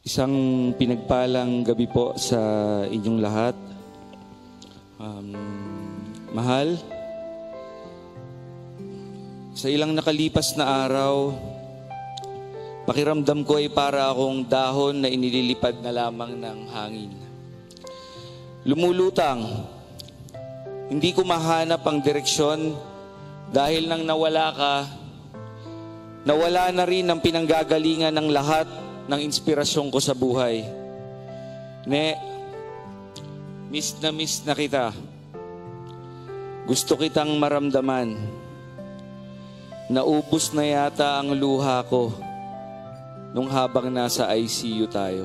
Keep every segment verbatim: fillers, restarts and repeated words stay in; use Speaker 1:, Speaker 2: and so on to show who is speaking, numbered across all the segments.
Speaker 1: Isang pinagpalang gabi po sa inyong lahat. Um, mahal, sa ilang nakalipas na araw, pakiramdam ko ay para akong dahon na inililipad na lamang ng hangin. Lumulutang, hindi ko mahanap ang direksyon dahil nang nawala ka, nawala na rin ang pinanggagalingan ng lahat ng inspirasyon ko sa buhay. Ne, miss na miss na kita. Gusto kitang maramdaman. Naubos na yata ang luha ko nung habang nasa I C U tayo.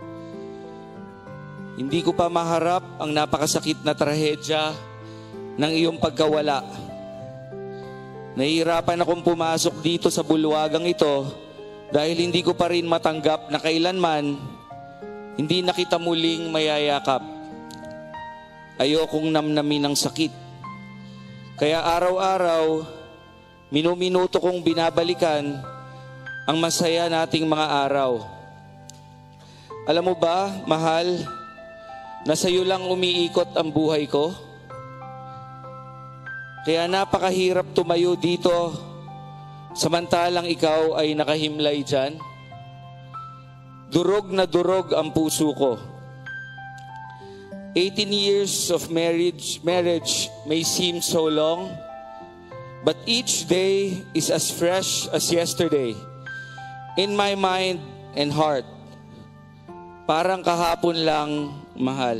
Speaker 1: Hindi ko pa maharap ang napakasakit na trahedya ng iyong pagkawala. Nahihirapan akong pumasok dito sa bulwagang ito dahil hindi ko pa rin matanggap na kailanman hindi na kita muling mayayakap. Ayokong namnamin ng sakit. Kaya araw-araw, minuminuto kong binabalikan ang masaya nating mga araw. Alam mo ba, mahal, na sa'yo lang umiikot ang buhay ko? Kaya napakahirap tumayo dito samantalang ikaw ay nakahimlay dyan. Durog na durog ang puso ko. eighteen years of marriage, marriage may seem so long, but each day is as fresh as yesterday in my mind and heart. Parang kahapon lang, mahal.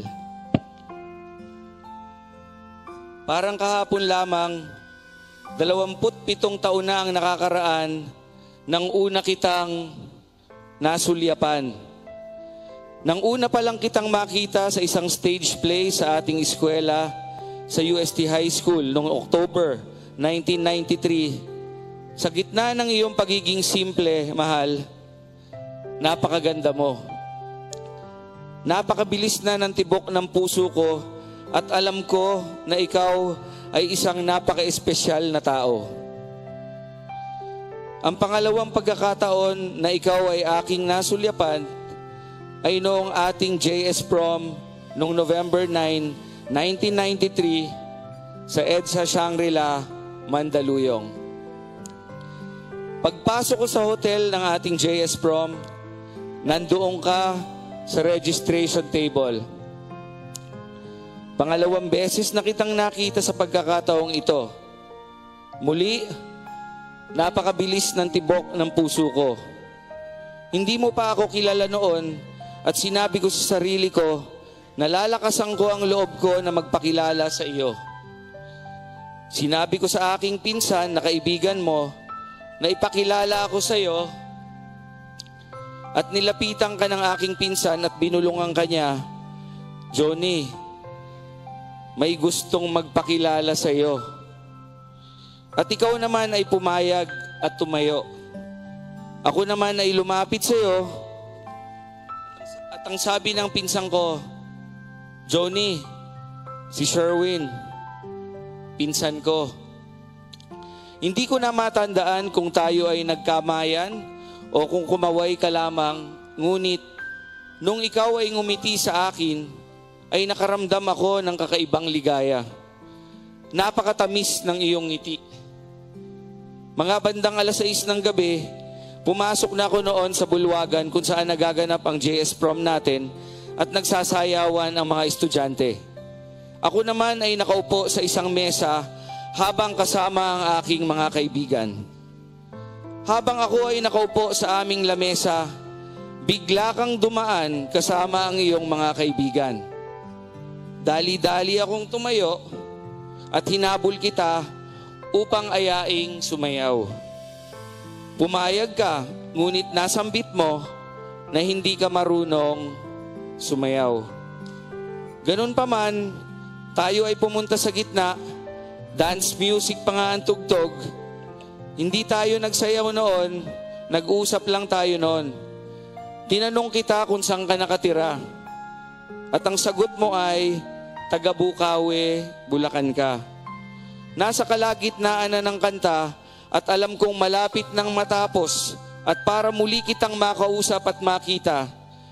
Speaker 1: Parang kahapon lamang, dalawamput pitong taon na ang nakakaraan nang una kitang nasulyapan. Nang una pa lang kitang makita sa isang stage play sa ating eskwela sa U S T High School noong October nineteen ninety-three, sa gitna ng iyong pagiging simple, mahal, napakaganda mo. Napakabilis na ng tibok ng puso ko at alam ko na ikaw ay isang napaka-espesyal na tao. Ang pangalawang pagkakataon na ikaw ay aking nasulyapan ay noong ating J S Prom noong November ninth, nineteen ninety-three sa EDSA Shangri-La, Mandaluyong. Pagpasok ko sa hotel ng ating J S Prom, nandoon ka sa registration table. Pangalawang beses na kitang nakita sa pagkakataong ito. Muli, napakabilis ng tibok ng puso ko. Hindi mo pa ako kilala noon at sinabi ko sa sarili ko, nalalakasan ko ang loob ko na magpakilala sa iyo. Sinabi ko sa aking pinsan na kaibigan mo na ipakilala ako sa iyo at nilapitan ka ng aking pinsan at binulungan ka niya, Johnny, may gustong magpakilala sa iyo. At ikaw naman ay pumayag at tumayo. Ako naman ay lumapit sa iyo at ang sabi ng pinsang ko, Johnny, si Sherwin, pinsan ko. Hindi ko na matandaan kung tayo ay nagkamayan o kung kumaway ka lamang, ngunit nung ikaw ay ngumiti sa akin, ay nakaramdam ako ng kakaibang ligaya. Napakatamis ng iyong ngiti. Mga bandang alas sais ng gabi, pumasok na ako noon sa bulwagan kung saan nagaganap ang J S Prom natin at nagsasayawan ang mga estudyante. Ako naman ay nakaupo sa isang mesa habang kasama ang aking mga kaibigan. Habang ako ay nakaupo sa aming lamesa, bigla kang dumaan kasama ang iyong mga kaibigan. Dali-dali akong tumayo at hinabol kita upang ayaing sumayaw. Pumayag ka, ngunit nasambit mo na hindi ka marunong sumayaw. Ganun pa man, tayo ay pumunta sa gitna, dance music pa nga ang tugtog. Hindi tayo nagsayaw noon, nag-usap lang tayo noon. Tinanong kita kung saan ka nakatira. At ang sagot mo ay, taga Bukawi, Bulacan ka. Nasa kalagitnaan na ng kanta at alam kong malapit nang matapos at para muli kitang makausap at makita,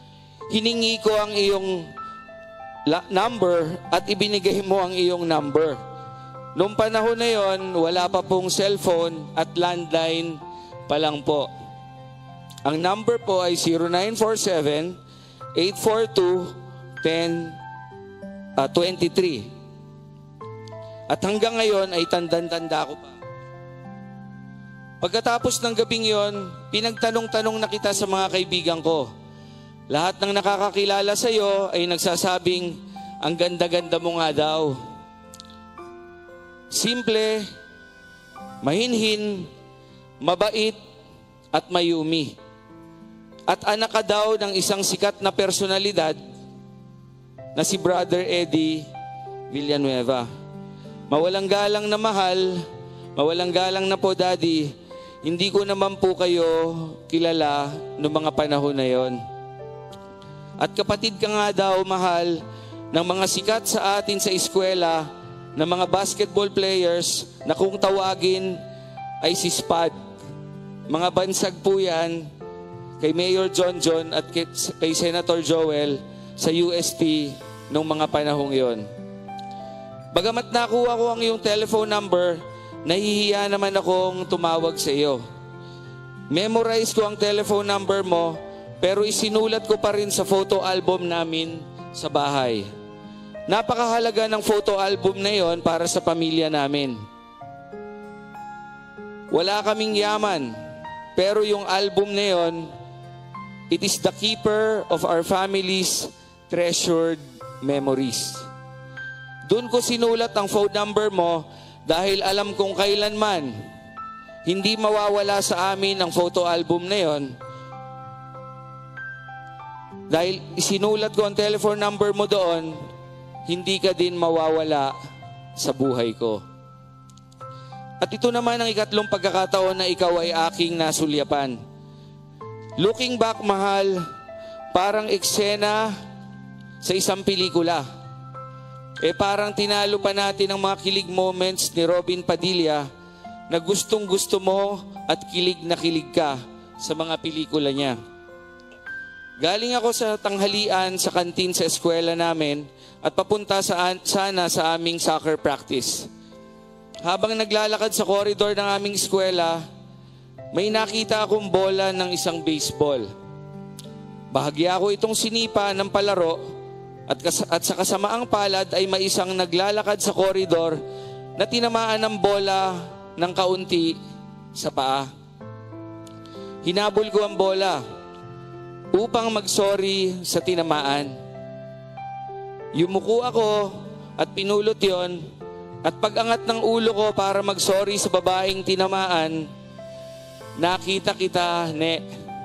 Speaker 1: hiningi ko ang iyong la- number at ibinigay mo ang iyong number. Noong panahon na yon, wala pa pong cellphone at landline pa lang po. Ang number po ay zero nine four seven, eight four two, one zero two three. At hanggang ngayon ay tandang-tanda ko pa. Pagkatapos ng gabing yon, pinagtanong-tanong na kita sa mga kaibigan ko. Lahat ng nakakakilala sa iyo ay nagsasabing, ang ganda-ganda mo nga daw. Simple, mahinhin, mabait, at mayumi. At anak ka daw ng isang sikat na personalidad na si Brother Eddie Villanueva. Mawalang galang na mahal, mawalang galang na po, Daddy, hindi ko naman po kayo kilala noong mga panahon na yon. At kapatid ka nga daw, mahal, ng mga sikat sa atin sa eskwela, ng mga basketball players na kung tawagin ay si Spad. Mga bansag po yan kay Mayor John John at kay, kay Senator Joel sa U S T noong mga panahong yon. Bagamat nakuha ko ang iyong telephone number, nahihiya naman akong tumawag sa iyo. Memorize ko ang telephone number mo, pero isinulat ko pa rin sa photo album namin sa bahay. Napakahalaga ng photo album na yon para sa pamilya namin. Wala kaming yaman, pero yung album na yon, it is the keeper of our family's treasured memories. Doon ko sinulat ang phone number mo dahil alam kong kailanman hindi mawawala sa amin ang photo album na yon. Dahil isinulat ko ang telephone number mo doon, hindi ka din mawawala sa buhay ko. At ito naman ang ikatlong pagkakataon na ikaw ay aking nasulyapan. Looking back, mahal, parang eksena sa isang pelikula. Eh parang tinalo pa natin ang mga kilig moments ni Robin Padilla na gustong gusto mo at kilig na kilig ka sa mga pelikula niya. Galing ako sa tanghalian sa kantin sa eskwela namin at papunta sa, sana sa aming soccer practice. Habang naglalakad sa koridor ng aming eskwela, may nakita akong bola ng isang baseball. Bahagya ko itong sinipa ng palaro at, kas- at sa kasamaang palad ay may isang naglalakad sa koridor na tinamaan ng bola ng kaunti sa paa. Hinabol ko ang bola upang mag-sorry sa tinamaan. Yumuko ako at pinulot yon, at pag-angat ng ulo ko para mag-sorry sa babaeng tinamaan, nakita kita, ne.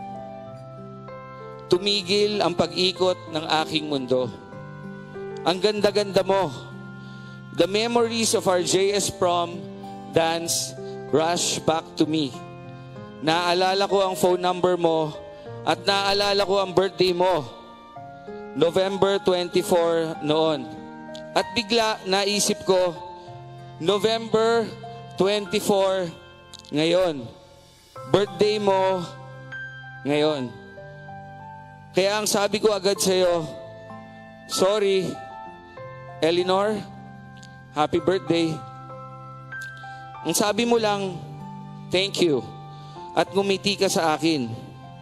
Speaker 1: Tumigil ang pag-ikot ng aking mundo. Ang ganda-ganda mo. The memories of our J S prom dance rush back to me. Naalala ko ang phone number mo at naalala ko ang birthday mo, November twenty-fourth noon. At bigla naisip ko, November twenty-fourth ngayon. Birthday mo ngayon. Kaya ang sabi ko agad sa iyo, sorry, Eleanor, happy birthday. Ang sabi mo lang, thank you. At ngumiti ka sa akin.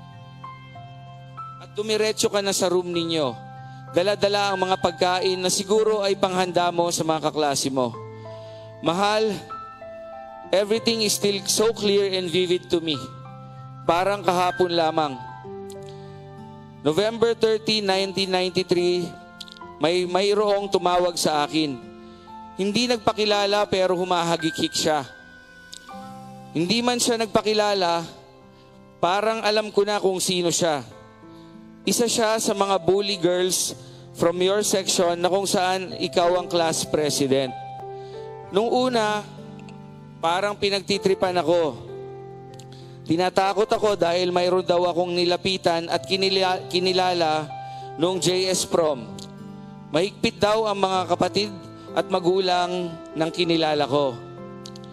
Speaker 1: At dumiretso ka na sa room ninyo. Dala-dala ang mga pagkain na siguro ay panghanda mo sa mga kaklase mo. Mahal, everything is still so clear and vivid to me. Parang kahapon lamang. November thirteenth, nineteen ninety-three, may mayroong tumawag sa akin. Hindi nagpakilala pero humahagikik siya. Hindi man siya nagpakilala, parang alam ko na kung sino siya. Isa siya sa mga bully girls from your section na kung saan ikaw ang class president. Nung una, parang pinagtitripan ako. Tinatakot ako dahil mayroon daw akong nilapitan at kinila, kinilala noong J S prom. Mahigpit daw ang mga kapatid at magulang ng kinilala ko.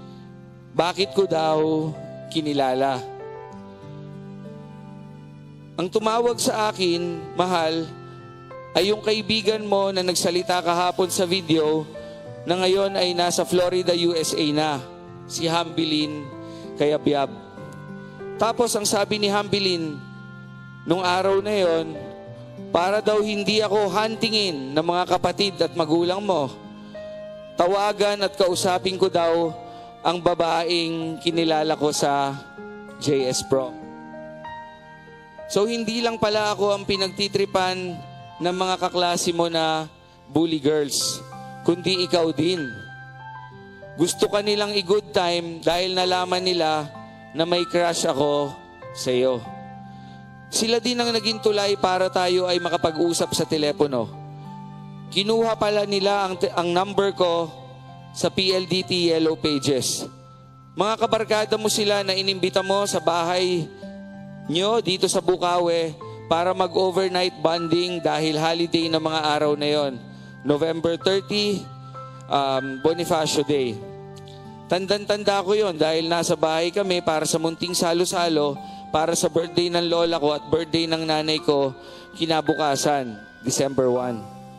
Speaker 1: Bakit ko daw kinilala? Ang tumawag sa akin, mahal, ay yung kaibigan mo na nagsalita kahapon sa video na ngayon ay nasa Florida, U S A na, si Hambilin Kayabyab. Tapos ang sabi ni Hambilin, nung araw na yon, para daw hindi ako huntingin ng mga kapatid at magulang mo, tawagan at kausapin ko daw ang babaeng kinilala ko sa J S Prom. So hindi lang pala ako ang pinagtitripan ng mga kaklase mo na bully girls, kundi ikaw din. Gusto ka nilang i-good time dahil nalaman nila na may crush ako sa iyo. Sila din ang naging tulay para tayo ay makapag-usap sa telepono. Kinuha pala nila ang, ang number ko sa P L D T Yellow Pages. Mga kabarkada mo sila na inimbita mo sa bahay nyo dito sa Bukawi para mag-overnight bonding dahil holiday ng mga araw na yon. November thirtieth, um, Bonifacio Day. Tandan-tanda ko yon dahil nasa bahay kami para sa munting salo-salo para sa birthday ng lola ko at birthday ng nanay ko kinabukasan, December first.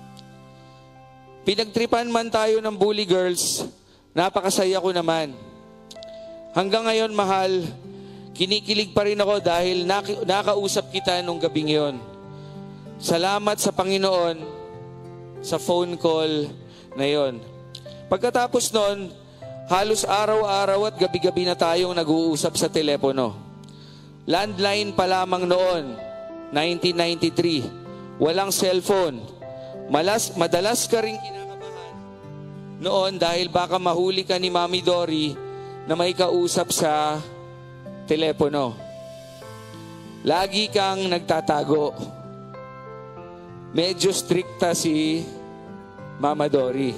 Speaker 1: Pinagtripan man tayo ng bully girls, napakasaya ko naman. Hanggang ngayon, mahal, kinikilig pa rin ako dahil nak- nakausap kita nung gabing yon. Salamat sa Panginoon sa phone call na yon. Pagkatapos nun, halos araw-araw at gabi-gabi na tayong nag-uusap sa telepono. Landline pa lamang noon, nineteen ninety-three. Walang cellphone. Malas, madalas ka rin kinakabahan noon dahil baka mahuli ka ni Mami Dory na may kausap sa telepono. Lagi kang nagtatago. Medyo strikta si Mama Dory.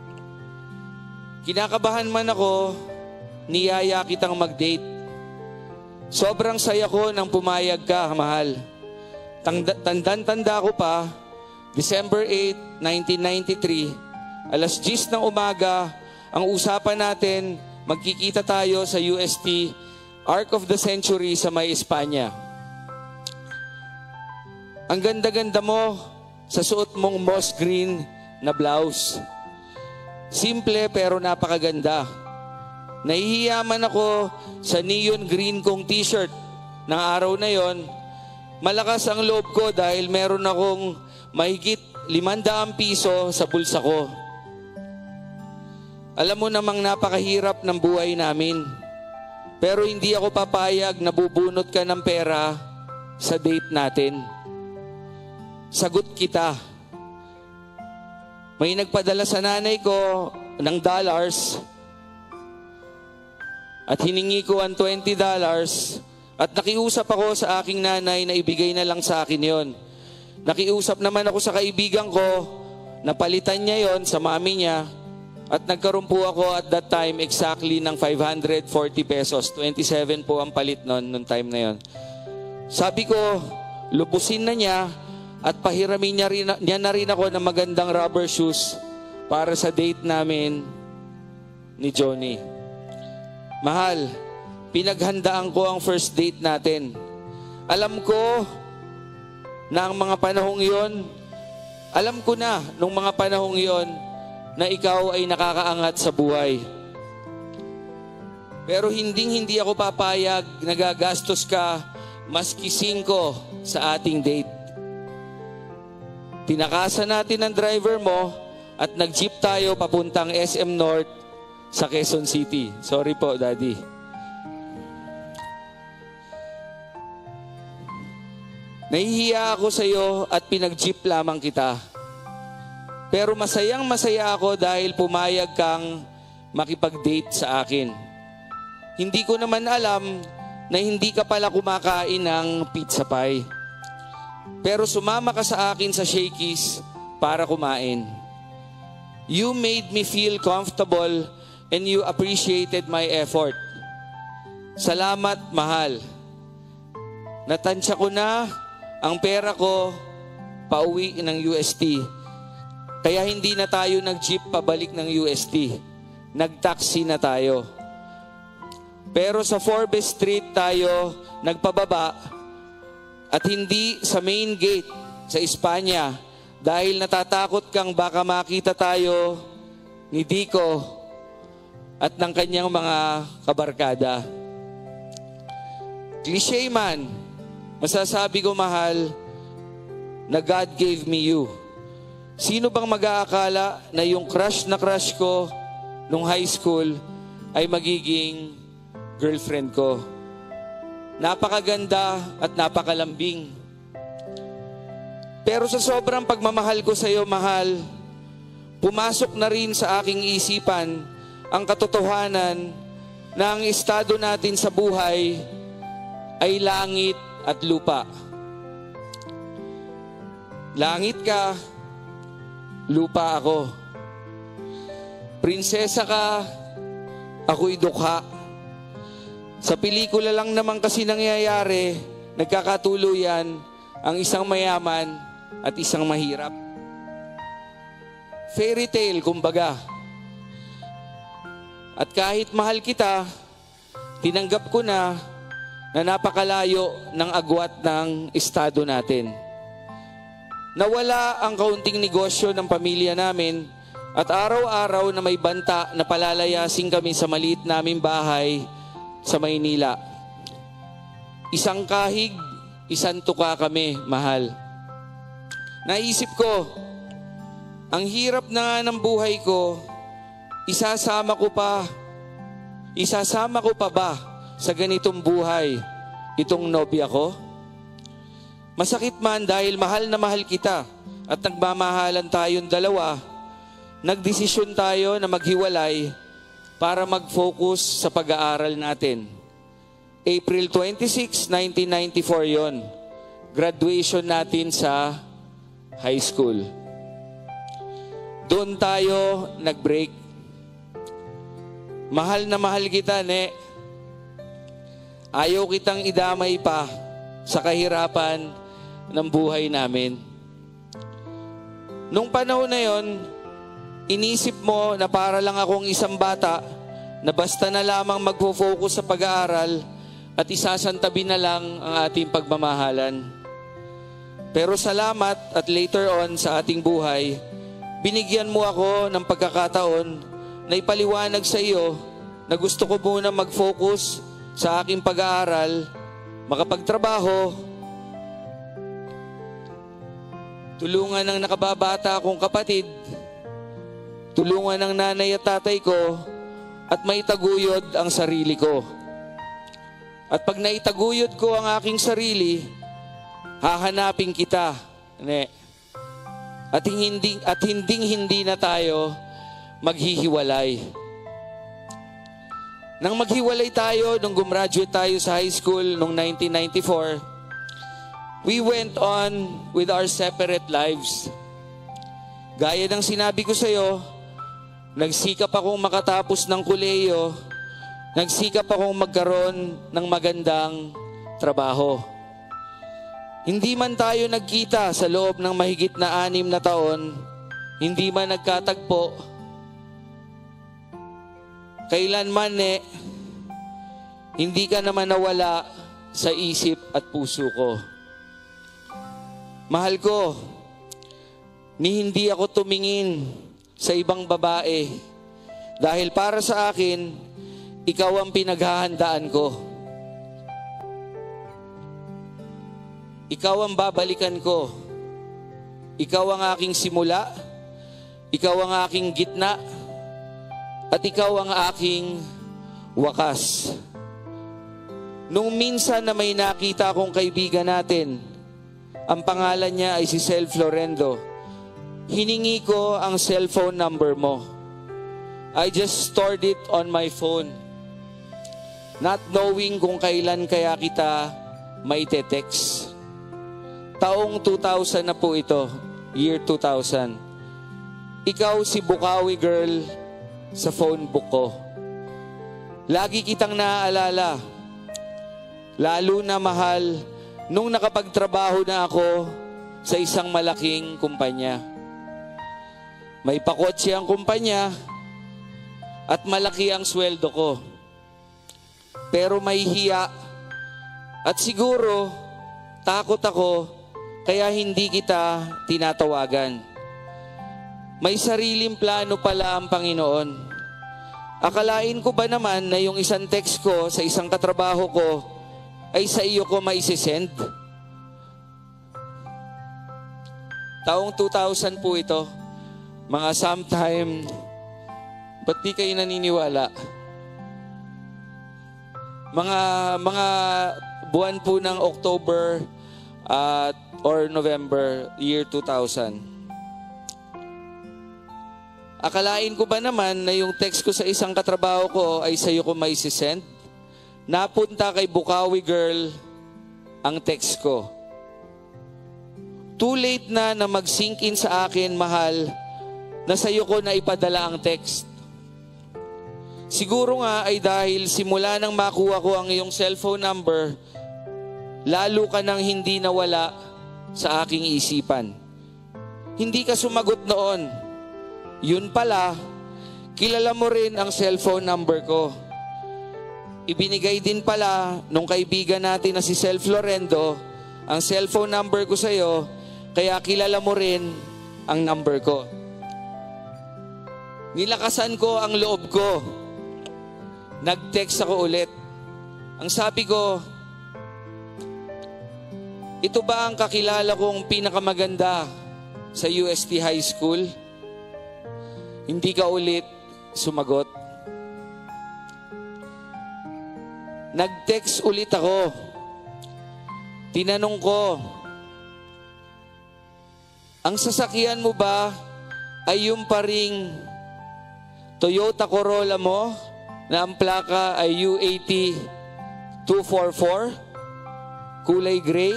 Speaker 1: Kinakabahan man ako, niyaya kitang mag-date. Sobrang saya ko nang pumayag ka, mahal. Tandan-tanda ko pa, December eighth, nineteen ninety-three, alas diyes ng umaga, ang usapan natin, magkikita tayo sa U S T, Arc of the Century sa may Espanya. Ang ganda-ganda mo sa suot mong moss green na blouse. Simple pero napakaganda. Nahihiyaman ako sa neon green kong t-shirt ng araw na yon. Malakas ang loob ko dahil meron akong mahigit limandaang piso sa bulsa ko. Alam mo namang napakahirap ng buhay namin. Pero hindi ako papayag na bubunot ka ng pera sa date natin. Sagot kita. May nagpadala sa nanay ko ng dollars at hiningi ko ang twenty dollars at nakiusap ako sa aking nanay na ibigay na lang sa akin yon. Nakiusap naman ako sa kaibigan ko na palitan niya yon sa mami niya at nagkaroon po ako at that time exactly ng five hundred forty pesos. twenty-seven po ang palit nun, nung time na yon. Sabi ko, lubusin na niya at pahiramin niya, rin, niya na rin ako ng magandang rubber shoes para sa date namin ni Johnny. Mahal, pinaghandaan ko ang first date natin. Alam ko na ang mga panahong yon, alam ko na nung mga panahong yon na ikaw ay nakakaangat sa buhay. Pero hinding-hindi ako papayag na gagastos ka maski singko sa ating date. Tinakasan natin ang driver mo at nag-jeep tayo papuntang S M North sa Quezon City. Sorry po, Daddy. Nahihiya ako sa iyo at pinag-jeep lamang kita. Pero masayang masaya ako dahil pumayag kang makipag-date sa akin. Hindi ko naman alam na hindi ka pala kumakain ng pizza pie. Pero sumama ka sa akin sa Shakey's para kumain. You made me feel comfortable and you appreciated my effort. Salamat, mahal. Natansya ko na ang pera ko pauwi ng U S T. Kaya hindi na tayo nag-jeep pabalik ng U S T. Nag-taxi na tayo. Pero sa Forbes Street tayo nagpababa at hindi sa main gate sa Espanya dahil natatakot kang baka makita tayo ni Dico at ng kanyang mga kabarkada. Cliché man, masasabi ko mahal na God gave me you. Sino bang mag-aakala na yung crush na crush ko nung high school ay magiging girlfriend ko? Napakaganda at napakalambing. Pero sa sobrang pagmamahal ko sa iyo, mahal, pumasok na rin sa aking isipan ang katotohanan na ang estado natin sa buhay ay langit at lupa. Langit ka, lupa ako. Prinsesa ka, ako'y dukha. Sa pelikula lang naman kasi nangyayari, nagkakatuluyan ang isang mayaman at isang mahirap. Fairy tale, kumbaga. At kahit mahal kita, tinanggap ko na na napakalayo ng agwat ng estado natin. Nawala ang kaunting negosyo ng pamilya namin at araw-araw na may banta na palalayasin kami sa maliit naming bahay sa Maynila. Isang kahig, isang tuka kami, mahal. Naisip ko, ang hirap na nga ng buhay ko, isasama ko pa, isasama ko pa ba sa ganitong buhay itong nobya ko? Masakit man dahil mahal na mahal kita at nagmamahalan tayong dalawa, nagdesisyon tayo na maghiwalay para mag-focus sa pag-aaral natin. April twenty-sixth, nineteen ninety-four yon. Graduation natin sa high school. Doon tayo nag-break. Mahal na mahal kita, ne. Ayaw kitang idamay pa sa kahirapan ng buhay namin. Nung panahon na yon, inisip mo na para lang akong isang bata na basta na lamang magfo-focus sa pag-aaral at isasantabi na lang ang ating pagmamahalan. Pero salamat at later on sa ating buhay, binigyan mo ako ng pagkakataon na ipaliwanag sa iyo na gusto ko muna mag-focus sa aking pag-aaral, makapagtrabaho, tulungan ng nakababata akong kapatid, tulungan ng nanay at tatay ko, at maitaguyod ang sarili ko. At pag naitaguyod ko ang aking sarili, hahanapin kita, ne. At hindi at hinding hindi na tayo maghihiwalay. Nang maghiwalay tayo nung gumraduate tayo sa high school noong nineteen ninety-four, we went on with our separate lives. Gaya ng sinabi ko sa iyo, nagsikap akong makatapos ng kolehiyo, nagsikap akong magkaroon ng magandang trabaho. Hindi man tayo nagkita sa loob ng mahigit na anim na taon, hindi man nagkatagpo, kailanman eh, hindi ka naman nawala sa isip at puso ko. Mahal ko, ni hindi ako tumingin sa ibang babae dahil para sa akin, ikaw ang pinaghahandaan ko. Ikaw ang babalikan ko. Ikaw ang aking simula, ikaw ang aking gitna, at ikaw ang aking wakas. Nung minsan na may nakita akong kaibigan natin, ang pangalan niya ay si Sel Florendo, hiningi ko ang cellphone number mo. I just stored it on my phone, not knowing kung kailan kaya kita maite-text. Taong two thousand na po ito, year two thousand. Ikaw si Bukawi girl sa phone book ko. Lagi kitang naaalala, lalo na mahal, nung nakapagtrabaho na ako sa isang malaking kumpanya. May pakotse ang kumpanya at malaki ang sweldo ko. Pero may hiya at siguro Natatakot ako, kaya hindi kita tinatawagan. May sariling plano pala ang Panginoon. Akalain ko ba naman na yung isang text ko sa isang katrabaho ko ay sa iyo ko maisisend? Taong two thousand po ito, mga sometime, ba't di kayo naniniwala? Mga, mga buwan po ng October uh, or November, year two thousand. Akalain ko ba naman na yung text ko sa isang katrabaho ko ay sa iyo ko maisisend? Napunta kay Bukawi Girl ang text ko. Too late na na mag-sink in sa akin, mahal, na sa iyo ko na ipadala ang text. Siguro nga ay dahil simula nang makuha ko ang iyong cellphone number, lalo ka nang hindi nawala sa aking isipan. Hindi ka sumagot noon. Yun pala, kilala mo rin ang cellphone number ko. Ibinigay din pala nung kaibigan natin na si Sel Florendo ang cellphone number ko sa iyo, kaya kilala mo rin ang number ko. Nilakasan ko ang loob ko. Nag-text ako ulit. Ang sabi ko, ito ba ang kakilala kong pinakamaganda sa U S T High School? Hindi ka ulit sumagot. Nag-text ulit ako. Tinanong ko, ang sasakyan mo ba ay yung paring Toyota Corolla mo na ang plaka ay U A T two forty-four, kulay gray?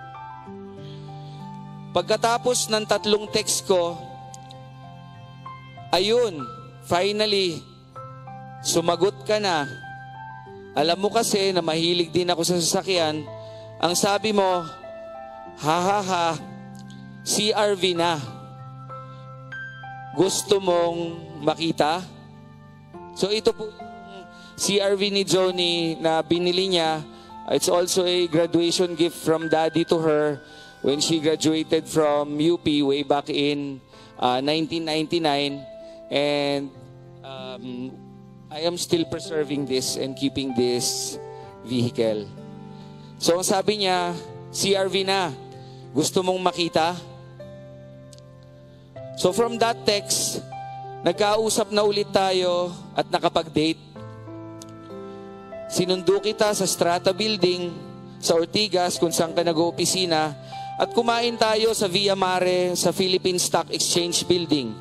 Speaker 1: Pagkatapos ng tatlong text ko, ayun, finally, sumagot ka na. Alam mo kasi na mahilig din ako sa sasakyan. Ang sabi mo, ha ha ha, C R V na. Gusto mong makita? So ito po yung C R V ni Johnny na binili niya. It's also a graduation gift from Daddy to her when she graduated from U P way back in uh, nineteen ninety-nine. And um, I am still preserving this and keeping this vehicle. So ang sabi niya, C R V na. Gusto mong makita? So from that text, nagkausap na ulit tayo at nakapag-date. Sinundo kita sa Strata Building sa Ortigas kung saan ka nag-oopisina at kumain tayo sa Via Mare sa Philippine Stock Exchange Building.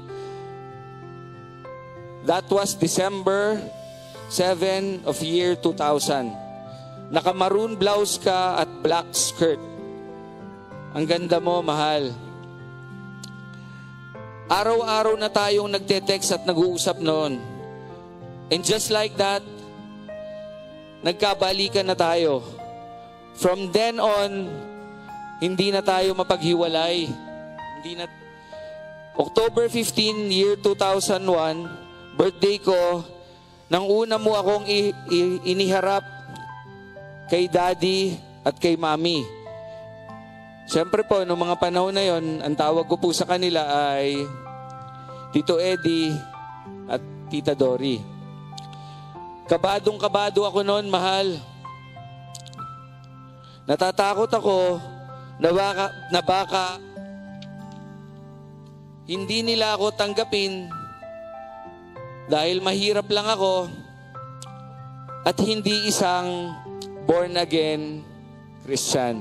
Speaker 1: That was December seventh of year two thousand. Naka-maroon blouse ka at black skirt. Ang ganda mo, mahal. Araw-araw na tayong nagte-text at nag-uusap noon. And just like that, nagkabalikan na tayo. From then on, hindi na tayo mapaghiwalay. Hindi na... October fifteenth, year two thousand one, birthday ko, nang una mo akong i- i- iniharap kay Daddy at kay Mami. Siyempre po, noong mga panahon na yon, ang tawag ko po sa kanila ay Tito Eddie at Tita Dory. Kabadong-kabado ako noon, mahal. Natatakot ako na baka, na baka hindi nila ako tanggapin dahil mahirap lang ako at hindi isang born-again Christian.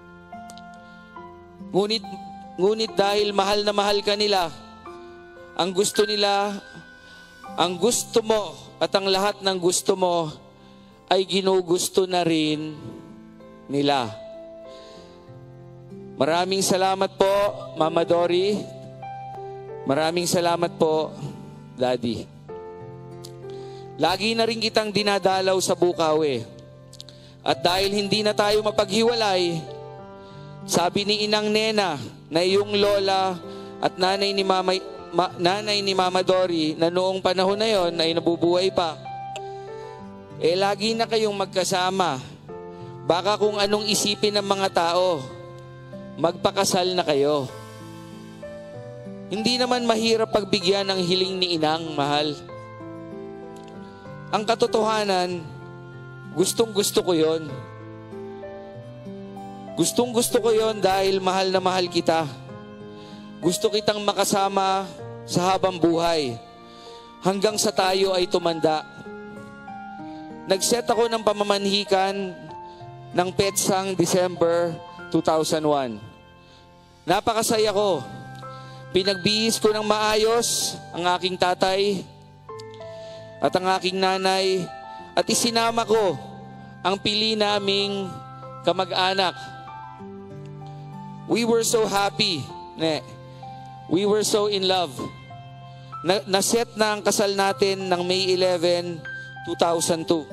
Speaker 1: Ngunit, ngunit dahil mahal na mahal ka nila, ang gusto nila, ang gusto mo at ang lahat ng gusto mo ay ginugusto na rin nila. Maraming salamat po, Mama Dory. Maraming salamat po, Daddy. Lagi na rin kitang dinadalaw sa Bukawi. At dahil hindi na tayo mapaghiwalay, sabi ni Inang Nena na iyong lola at nanay ni Mama, ma, nanay ni Mama Dory na noong panahon na yon ay nabubuhay pa, eh lagi na kayong magkasama. Baka kung anong isipin ng mga tao, magpakasal na kayo. Hindi naman mahirap pagbigyan ng hiling ni inang, mahal. Ang katotohanan, gustong gusto ko yon. Gustong gusto ko yon dahil mahal na mahal kita. Gusto kitang makasama sa habang buhay, hanggang sa tayo ay tumanda. Nag-set ako ng pamamanhikan ng PETSAng December two thousand one. Napakasaya ko. Pinagbihis ko ng maayos ang aking tatay at ang aking nanay at isinama ko ang pili naming kamag-anak. We were so happy. Ne? We were so in love. Na, naset na ang kasal natin ng May eleventh, two thousand two.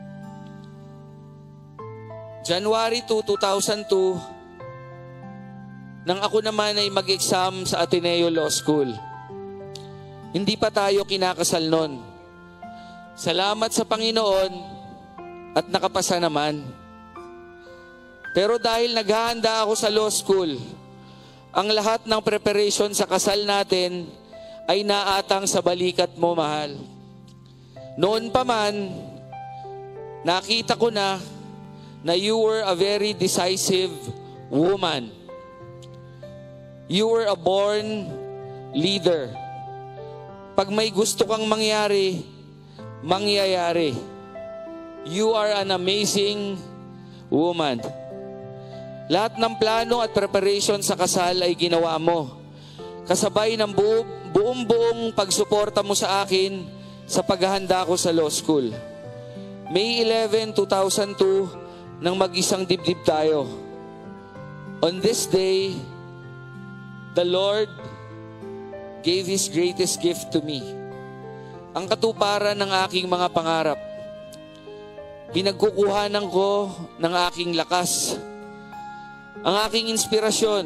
Speaker 1: January second, two thousand two, nang ako naman ay mag-exam sa Ateneo Law School. Hindi pa tayo kinakasal nun. Salamat sa Panginoon at nakapasa naman. Pero dahil naghahanda ako sa law school, ang lahat ng preparation sa kasal natin ay naatang sa balikat mo, mahal. Noon pa man, nakita ko na na you were a very decisive woman. You were a born leader. Pag may gusto kang mangyari, mangyayari. You are an amazing woman. Lahat ng plano at preparation sa kasal ay ginawa mo. Kasabay ng buo, buong-buong pagsuporta mo sa akin sa paghahanda ko sa law school. May eleventh, two thousand two, nang mag-isang dibdib tayo. On this day, the Lord gave His greatest gift to me. Ang katuparan ng aking mga pangarap. Pinagkukuhanan ko ng aking lakas. Ang aking inspirasyon.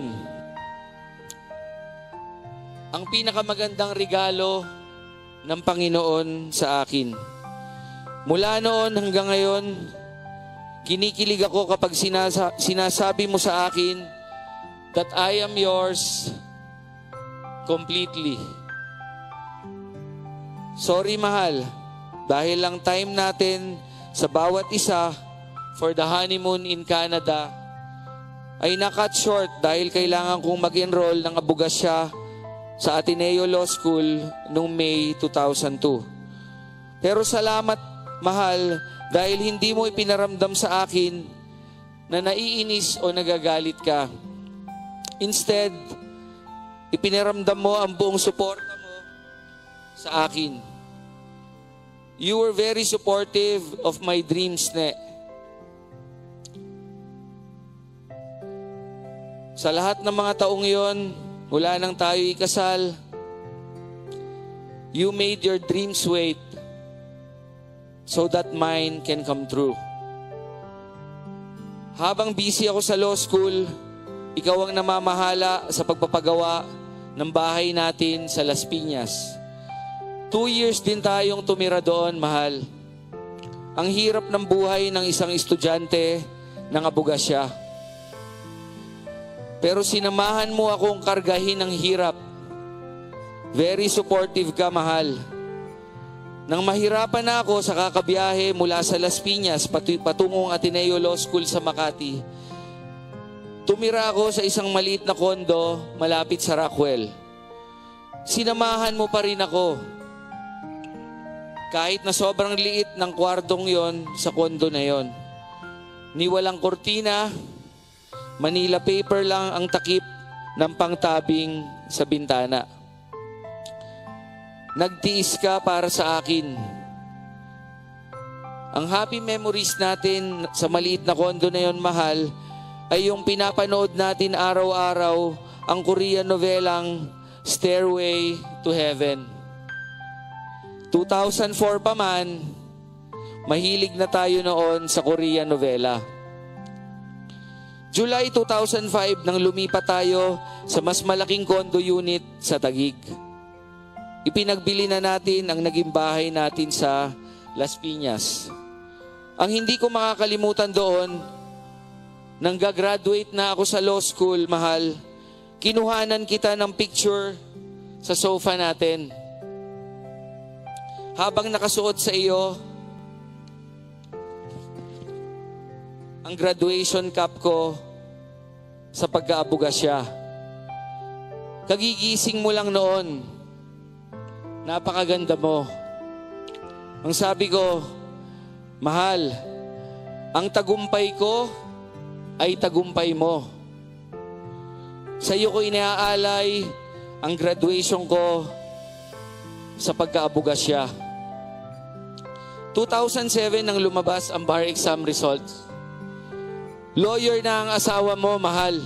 Speaker 1: Ang pinakamagandang regalo ng Panginoon sa akin. Mula noon hanggang ngayon, kinikilig ako kapag sinasa- sinasabi mo sa akin that I am yours completely. Sorry, mahal, dahil lang time natin sa bawat isa for the honeymoon in Canada ay nakat short dahil kailangan kong mag-enroll ng abogasya sa Ateneo Law School noong May two thousand two. Pero salamat, mahal, dahil hindi mo ipinaramdam sa akin na naiinis o nagagalit ka. Instead, ipinaramdam mo ang buong suporta mo sa akin. You were very supportive of my dreams, ne. Sa lahat ng mga taong yon, mula nang tayo ikasal, you made your dreams wait so that mine can come true. Habang busy ako sa law school, ikaw ang namamahala sa pagpapagawa ng bahay natin sa Las Piñas. Two years din tayong tumira doon, mahal. Ang hirap ng buhay ng isang estudyante ng abogasya. Pero sinamahan mo akong kargahin ng hirap. Very supportive ka, mahal. Nang mahirapan na ako sa kakabiyahe mula sa Las Piñas patu- patungong Ateneo Law School sa Makati, tumira ako sa isang maliit na kondo malapit sa Rockwell. Sinamahan mo pa rin ako. Kahit na sobrang liit ng kwartong yon sa kondo na yon. Ni walang kortina, Manila paper lang ang takip ng pangtabing sa bintana. Nagtiis ka para sa akin. Ang happy memories natin sa maliit na kondo na yon, mahal, ay yung pinapanood natin araw-araw ang Korean novelang Stairway to Heaven. two thousand four pa man, mahilig na tayo noon sa Korean novela. July two thousand five nang lumipat tayo sa mas malaking condo unit sa Taguig. Ipinagbili na natin ang naging bahay natin sa Las Piñas. Ang hindi ko makakalimutan doon nang gagraduate na ako sa law school, mahal, kinuhanan kita ng picture sa sofa natin. Habang nakasuot sa iyo ang graduation cap ko sa pagka-abogasya. Kagigising mo lang noon, napakaganda mo. Ang sabi ko, mahal, ang tagumpay ko ay tagumpay mo. Sa iyo ko iniaalay ang graduation ko sa pagka-abogasya. two thousand seven nang lumabas ang bar exam results. Lawyer na ang asawa mo, mahal.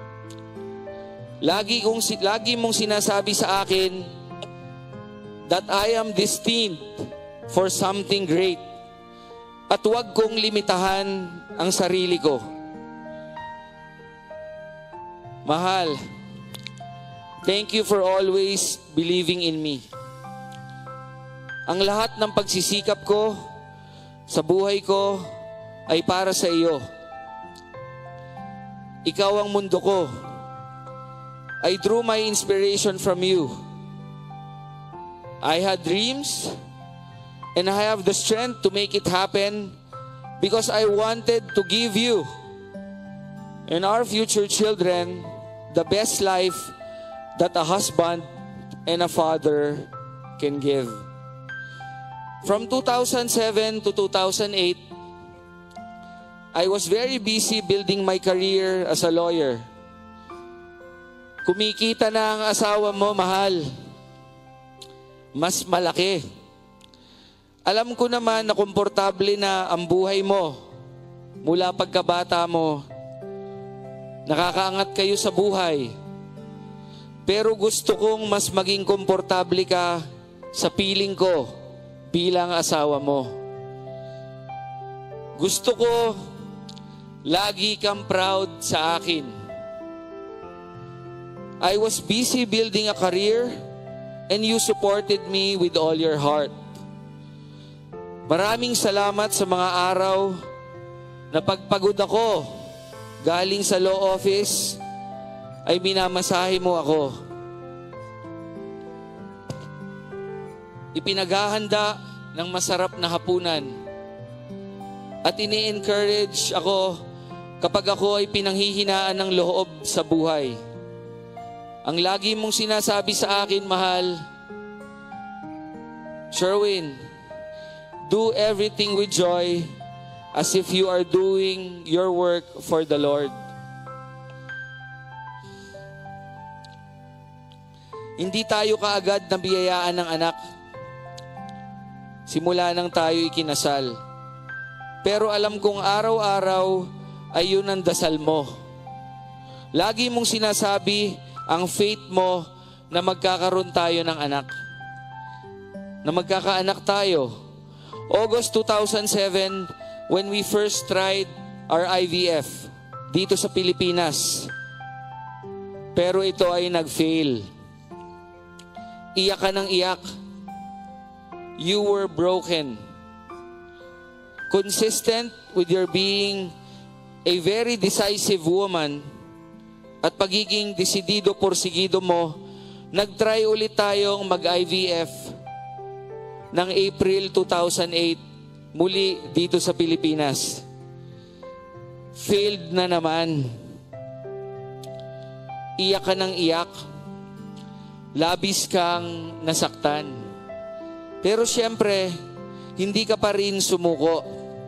Speaker 1: Lagi, kong, lagi mong sinasabi sa akin that I am destined for something great. At huwag kong limitahan ang sarili ko. Mahal, thank you for always believing in me. Ang lahat ng pagsisikap ko sa buhay ko ay para sa iyo. Ikaw ang mundo ko. I drew my inspiration from you. I had dreams and I have the strength to make it happen because I wanted to give you and our future children the best life that a husband and a father can give. From two thousand seven to two thousand eight, I was very busy building my career as a lawyer. Kumikita na ang asawa mo, mahal. Mas malaki. Alam ko naman na komportable na ang buhay mo mula pagkabata mo. Nakakaangat kayo sa buhay. Pero gusto kong mas maging komportable ka sa piling ko bilang asawa mo. Gusto ko lagi kang proud sa akin. I was busy building a career and you supported me with all your heart. Maraming salamat sa mga araw na pagpagod ako galing sa law office ay minamasahe mo ako. Ipinaghahanda ng masarap na hapunan at ini-encourage ako kapag ako ay pinanghihinaan ng loob sa buhay. Ang lagi mong sinasabi sa akin, mahal, Sherwin, do everything with joy as if you are doing your work for the Lord. Hindi tayo kaagad nabiyayaan ng anak. Simula nang tayo ikinasal. Pero alam kong araw-araw ay yun ang dasal mo. Lagi mong sinasabi ang faith mo na magkakaroon tayo ng anak. Na magkakaanak tayo. August two thousand seven, when we first tried our I V F dito sa Pilipinas. Pero ito ay nag-fail. Iyak ka ng iyak. You were broken. Consistent with your being a very decisive woman at pagiging desidido porsigido mo, nag-try ulit tayong mag-I V F ng April two thousand eight muli dito sa Pilipinas. Failed na naman. Iyak ka ng iyak. Labis kang nasaktan. Pero siyempre, hindi ka pa rin sumuko.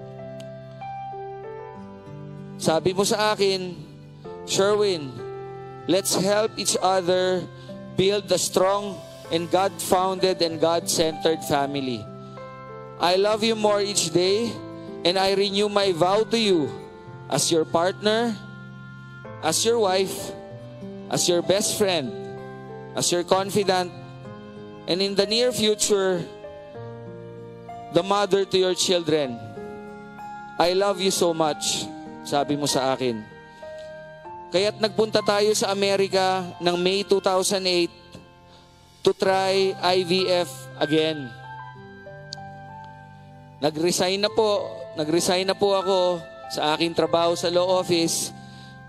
Speaker 1: Sabi mo sa akin, Sherwin, let's help each other build a strong and God-founded and God-centered family. I love you more each day and I renew my vow to you as your partner, as your wife, as your best friend, as your confidant, and in the near future, the mother to your children. I love you so much, sabi mo sa akin. Kaya't nagpunta tayo sa Amerika ng May two thousand eight to try I V F again. Nag-resign na po, nag-resign na po ako sa aking trabaho sa law office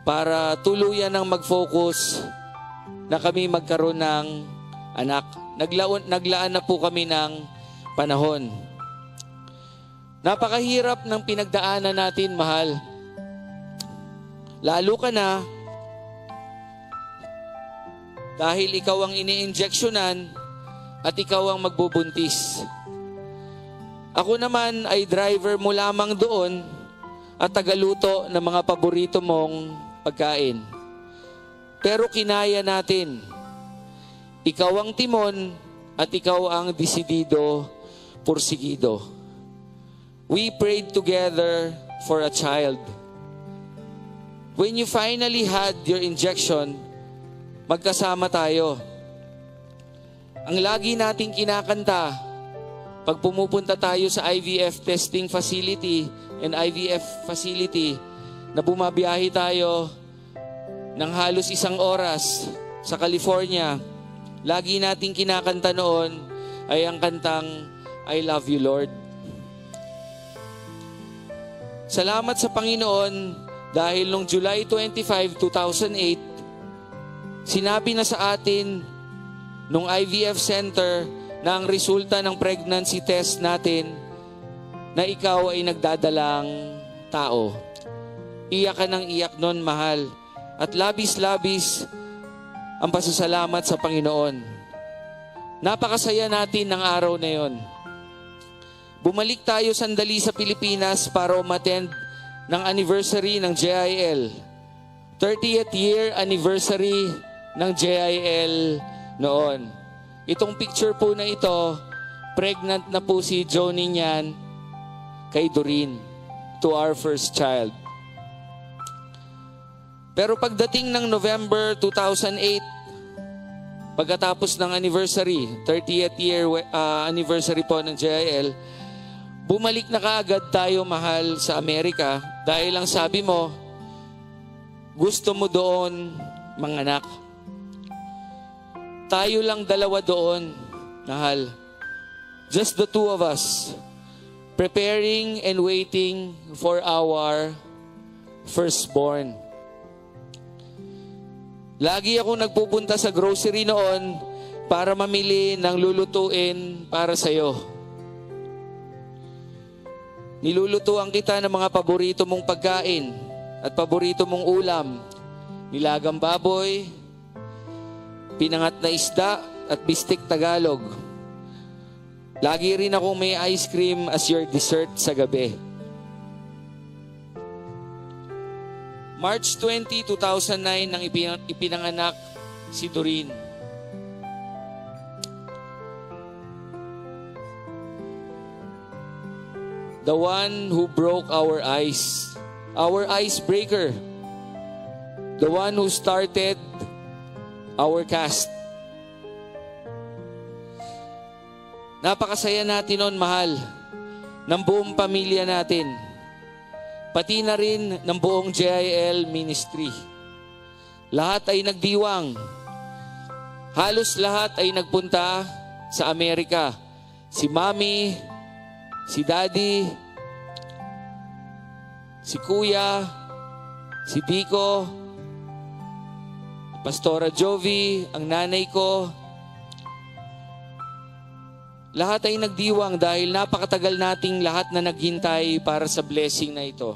Speaker 1: para tuluyan ng mag-focus na kami magkaroon ng anak. Naglaan, naglaan na po kami ng panahon. Napakahirap ng pinagdaanan natin, mahal. Lalo ka na dahil ikaw ang ini-injectionan at ikaw ang magbubuntis. Ako naman ay driver mo lamang doon at tagaluto ng mga paborito mong pagkain. Pero kinaya natin. Ikaw ang timon at ikaw ang desidido, porsigido. We prayed together for a child. When you finally had your injection, magkasama tayo. Ang lagi nating kinakanta, pag pumupunta tayo sa I V F testing facility and I V F facility, na bumabiyahe tayo ng halos isang oras sa California, lagi nating kinakanta noon ay ang kantang I Love You, Lord. Salamat sa Panginoon dahil noong July twenty-fifth, two thousand eight, sinabi na sa atin nung I V F Center na ang resulta ng pregnancy test natin na ikaw ay nagdadalang tao. Iyak ka ng iyak nun, mahal. At labis-labis ang pasasalamat sa Panginoon. Napakasaya natin ng araw na yon. Bumalik tayo sandali sa Pilipinas para umattend ng anniversary ng J I L. thirtieth year anniversary ng J I L noon. Itong picture po na ito, pregnant na po si Johnny niyan kay Doreen, to our first child. Pero pagdating ng November two thousand eight, pagkatapos ng anniversary, thirtieth year uh, anniversary po ng J I L, bumalik na kaagad tayo, mahal, sa Amerika dahil ang sabi mo, gusto mo doon manganak. Tayo lang dalawa doon, mahal. Just the two of us, preparing and waiting for our firstborn. Lagi ako nagpupunta sa grocery noon para mamili ng lulutuin para sa'yo. Nilulutuan kita ng mga paborito mong pagkain at paborito mong ulam. Nilagang baboy, pinangat na isda at bistik Tagalog. Lagi rin akong may ice cream as your dessert sa gabi. March twentieth, two thousand nine nang ipinanganak si Doreen. The one who broke our ice, our icebreaker, the one who started our cast. Napakasaya natin noon, mahal, ng buong pamilya natin, pati na rin ng buong J I L ministry. Lahat ay nagdiwang. Halos lahat ay nagpunta sa Amerika. Si Mami, si Daddy, si Kuya, si Tico, Pastora Jovi, ang nanay ko. Lahat ay nagdiwang dahil napakatagal nating lahat na naghintay para sa blessing na ito.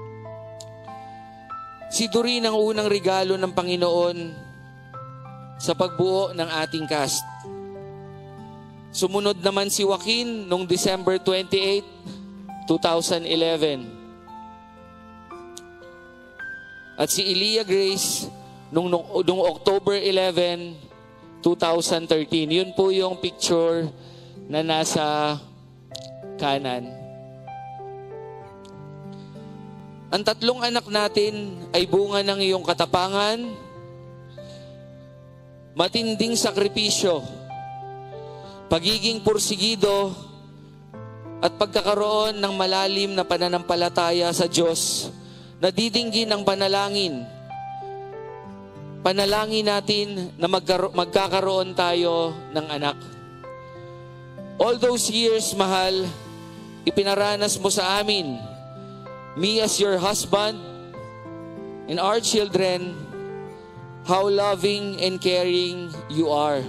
Speaker 1: Si Doreen ang unang regalo ng Panginoon sa pagbuo ng ating cast. Sumunod naman si Joaquin noong December twenty-eighth, two thousand eleven. At si Elia Grace noong, noong October eleventh, two thousand thirteen. Yun po yung picture na nasa kanan. Ang tatlong anak natin ay bunga ng iyong katapangan, matinding sakripisyo, pagiging porsigido, at pagkakaroon ng malalim na pananampalataya sa Diyos na didinggin ang panalangin. Panalangin natin na magkaro- magkakaroon tayo ng anak. All those years, mahal, ipinaranas mo sa amin, me as your husband, and our children how loving and caring you are.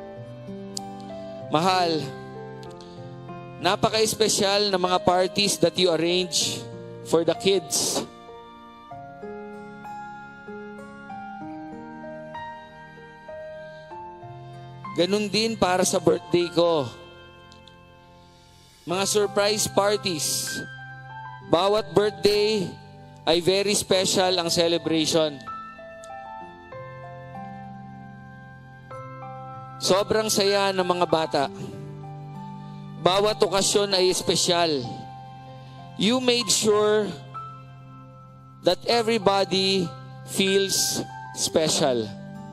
Speaker 1: Mahal, napaka-espesyal na mga parties that you arrange for the kids. Ganun din para sa birthday ko. Mga surprise parties. Bawat birthday ay very special ang celebration. Sobrang saya ng mga bata. Bawat okasyon ay espesyal. You made sure that everybody feels special.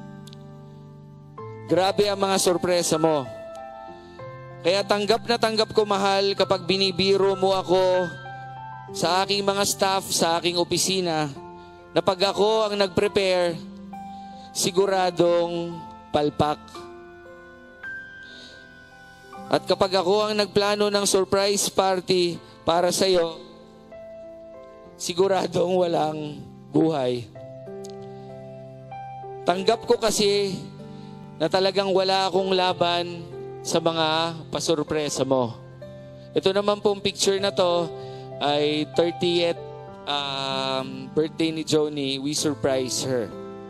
Speaker 1: Grabe ang mga sorpresa mo. Kaya tanggap na tanggap ko, mahal, kapag binibiro mo ako sa aking mga staff, sa aking opisina, na pag ako ang nag-prepare, siguradong palpak. At kapag ako ang nagplano ng surprise party para sa'yo, siguradong walang buhay. Tanggap ko kasi na talagang wala akong laban sa mga pasurpresa mo. Ito naman pong picture na to ay thirtieth um, birthday ni Joni. We surprise her.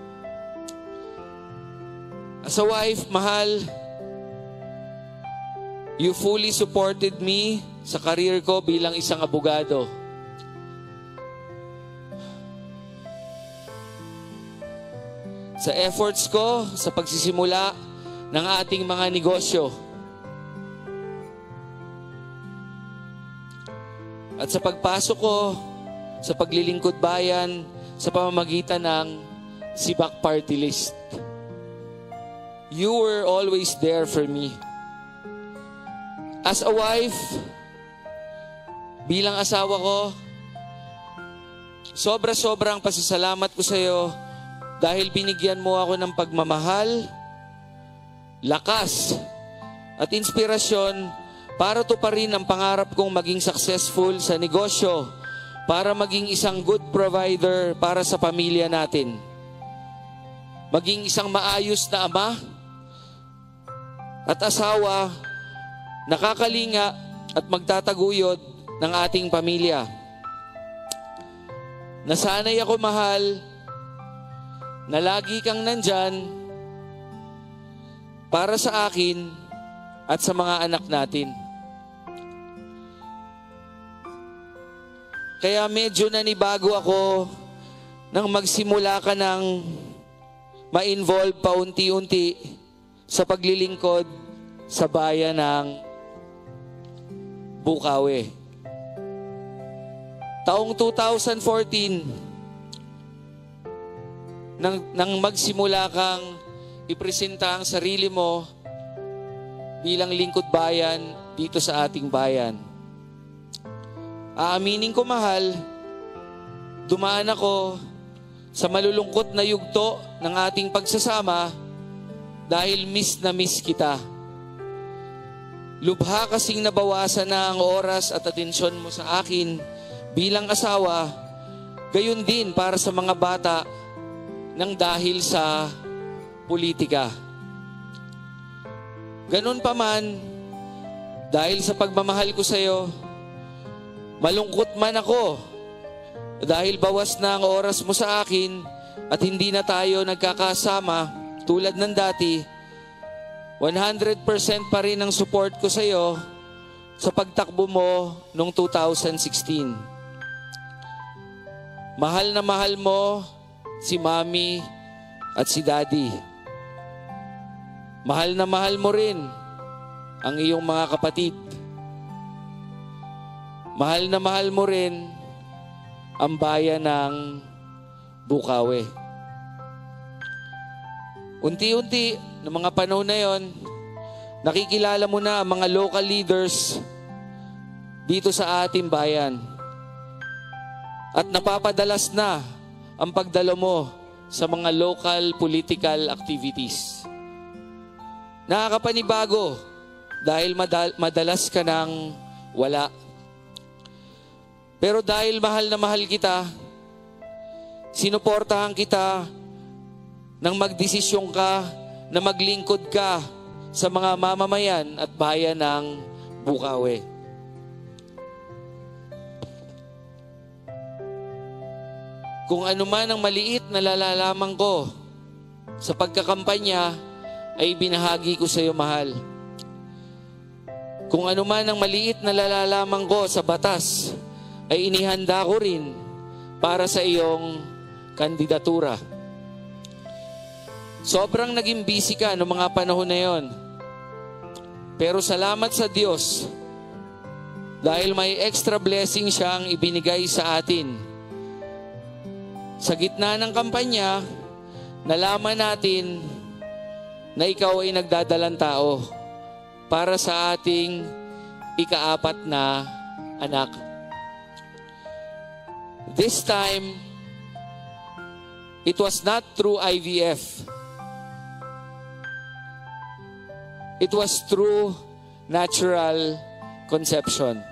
Speaker 1: As a wife, mahal, you fully supported me sa career ko bilang isang abogado. Sa efforts ko sa pagsisimula ng ating mga negosyo. At sa pagpasok ko sa paglilingkod bayan sa pamamagitan ng Sibak Party List. You were always there for me. As a wife, bilang asawa ko, sobra-sobrang pasasalamat ko sa iyo dahil binigyan mo ako ng pagmamahal, lakas, at inspirasyon para tuparin ang pangarap kong maging successful sa negosyo, para maging isang good provider para sa pamilya natin. Maging isang maayos na ama at asawa, nakakalinga at magtataguyod ng ating pamilya. Nasanay ako, mahal, na lagi kang nandyan para sa akin at sa mga anak natin. Kaya medyo nanibago ako nang magsimula ka ng ma-involve paunti-unti sa paglilingkod sa bayan ng Bukawi. Taong two thousand fourteen, Nang, nang magsimula kang ipresenta ang sarili mo bilang lingkod bayan dito sa ating bayan. Aaminin ko, mahal, dumaan ako sa malulungkot na yugto ng ating pagsasama dahil miss na miss kita. Lubha kasing nabawasan na ang oras at atensyon mo sa akin bilang asawa, gayon din para sa mga bata nang dahil sa politika. Ganun pa man, dahil sa pagmamahal ko sa iyo, malungkot man ako dahil bawas na ang oras mo sa akin at hindi na tayo nagkakasama tulad ng dati. one hundred percent pa rin ang support ko sa iyo sa pagtakbo mo noong two thousand sixteen. Mahal na mahal mo si Mami at si Daddy. Mahal na mahal mo rin ang iyong mga kapatid. Mahal na mahal mo rin ang bayan ng Bukawi. Unti-unti, ng mga panahon na yon, nakikilala mo na ang mga local leaders dito sa ating bayan. At napapadalas na ang pagdalo mo sa mga local political activities. Nakakapanibago dahil madal- madalas ka nang wala. Pero dahil mahal na mahal kita, Sinuportahan kita nang magdesisyon ka na maglingkod ka sa mga mamamayan at bayan ng Bukawi. Kung ano man ang maliit na nalalaman ko sa pagkakampanya, ay binahagi ko sa iyo, mahal. Kung ano man ang maliit na nalalaman ko sa batas, ay inihanda ko rin para sa iyong kandidatura. Sobrang naging busy ka noong mga panahon na yon. Pero salamat sa Diyos dahil may extra blessing siyang ibinigay sa atin. Sa gitna ng kampanya, nalaman natin na ikaw ay nagdadalang tao para sa ating ikaapat na anak. This time, it was not through I V F. It was through natural conception.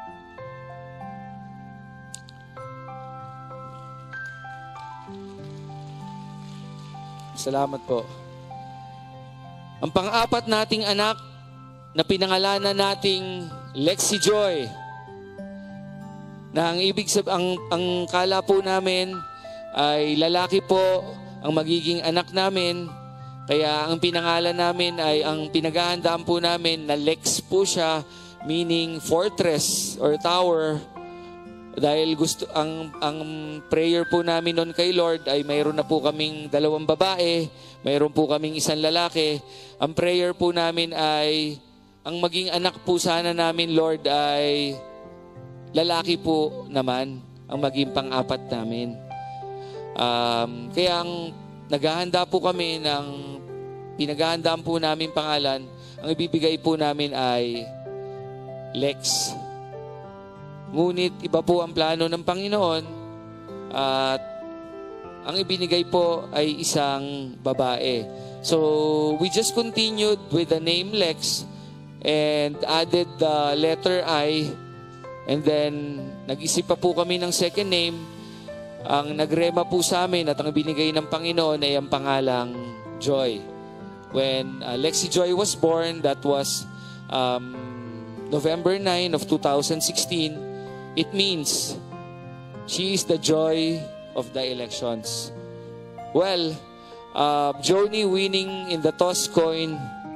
Speaker 1: Salamat po. Ang pang-apat nating anak na pinangalanan nating Lexi Joy, na ang ibig sab ang, ang kala po namin ay lalaki po ang magiging anak namin. Kaya ang pinangalan namin ay, ang pinaghahandaan po namin na Lex po siya, meaning fortress or tower. Dahil gusto, ang, ang prayer po namin noon kay Lord ay mayroon na po kaming dalawang babae, mayroon po kaming isang lalaki. Ang prayer po namin ay, ang maging anak po sana namin, Lord, ay lalaki po naman, ang maging pang-apat namin. Um, kaya ang naghahanda po kami ng pinaghahandaan po namin pangalan, ang ibibigay po namin ay Lex. Ngunit iba po ang plano ng Panginoon at ang ibinigay po ay isang babae. So we just continued with the name Lex and added the letter I, and then nag-isip pa po kami ng second name. Ang nagrema po sa amin at ang binigay ng Panginoon ay ang pangalang Joy. When uh, Lexi Joy was born, that was um, November ninth of two thousand sixteen, it means she is the joy of the elections. Well, uh, Joni winning in the toss coin,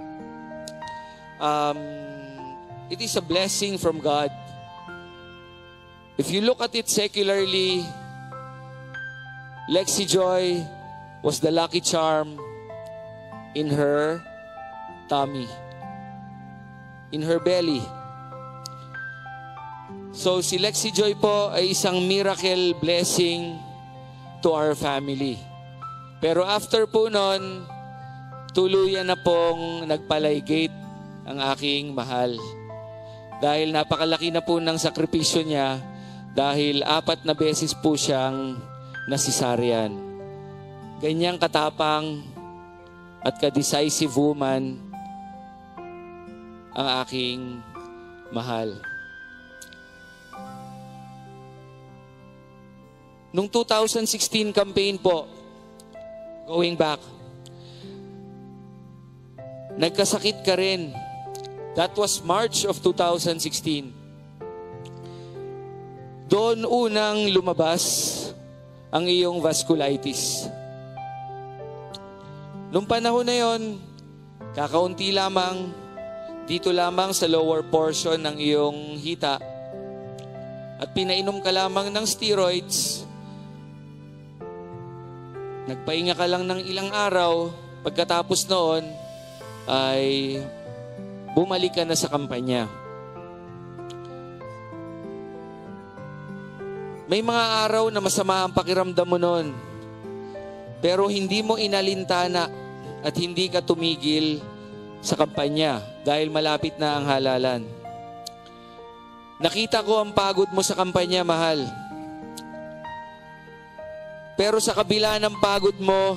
Speaker 1: um, it is a blessing from God. If you look at it secularly, Lexi Joy was the lucky charm in her tummy, in her belly. So si Lexi Joy po ay isang miracle blessing to our family. Pero after po nun, tuluyan na pong nagpalaygate ang aking mahal. Dahil napakalaki na po ng sakripisyo niya, dahil apat na beses po siyang nasisaryan. Ganyang katapang at ka-decisive woman ang aking mahal. Nung two thousand sixteen campaign po, going back, nagkasakit ka rin. That was March of two thousand sixteen. Doon unang lumabas ang iyong vasculitis. Nung panahon na yon, kakaunti lamang, dito lamang sa lower portion ng iyong hita, at pinainom ka lamang ng steroids. Nagpahinga ka lang ng ilang araw, pagkatapos noon ay bumalik ka na sa kampanya. May mga araw na masama ang pakiramdam mo noon, pero hindi mo inalintana at hindi ka tumigil sa kampanya dahil malapit na ang halalan. Nakita ko ang pagod mo sa kampanya, mahal. Pero sa kabila ng pagod mo,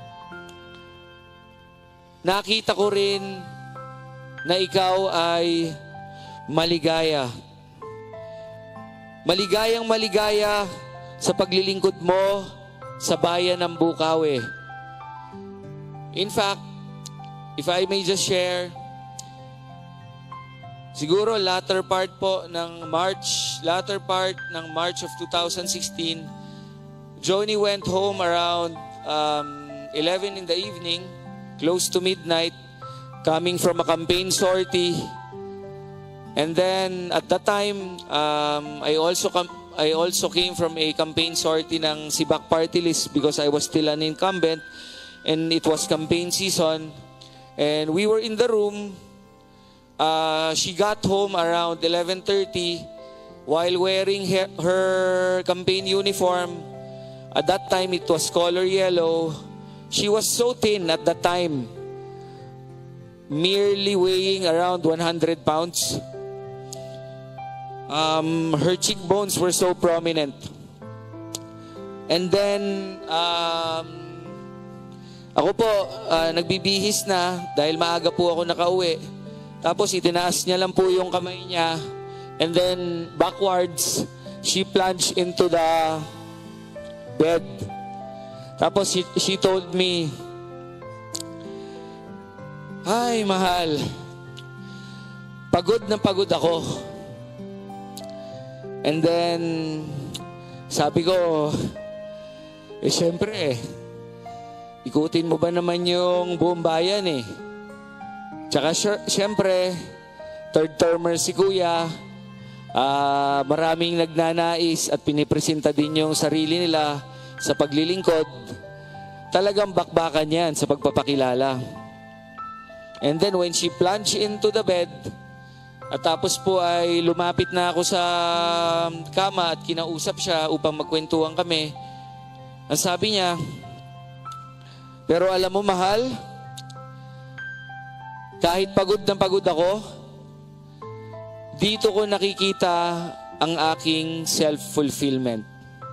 Speaker 1: nakita ko rin na ikaw ay maligaya. Maligayang maligaya sa paglilingkod mo sa bayan ng Bukawi. In fact, if I may just share, siguro latter part po ng March, latter part ng March of two thousand sixteen, Johnny went home around um, eleven in the evening, close to midnight, coming from a campaign sortie. And then at that time, um, I also com- I also came from a campaign sortie ng Sibak Party List because I was still an incumbent and it was campaign season. And we were in the room. Uh, she got home around eleven thirty while wearing her, her campaign uniform. At that time, it was color yellow. She was so thin at that time, merely weighing around one hundred pounds. Um, her cheekbones were so prominent. And then, um, ako po, uh, nagbibihis na dahil maaga po ako nakauwi. Tapos itinaas niya lang po yung kamay niya. And then, backwards, she plunged into the bed. Tapos she, she told me, "Ay, mahal, pagod na pagod ako." And then, sabi ko, eh syempre eh, ikutin mo ba naman yung buong bayan eh. Tsaka syempre, third termer si Kuya, uh, maraming nagnanais at pinipresenta din yung sarili nila sa paglilingkod. Talagang bakbakan yan sa pagpapakilala. And then when she plunged into the bed, at tapos po ay lumapit na ako sa kama at kinausap siya upang magkwentuhan kami. Ang sabi niya, "Pero alam mo, mahal, kahit pagod na pagod ako, dito ko nakikita ang aking self-fulfillment.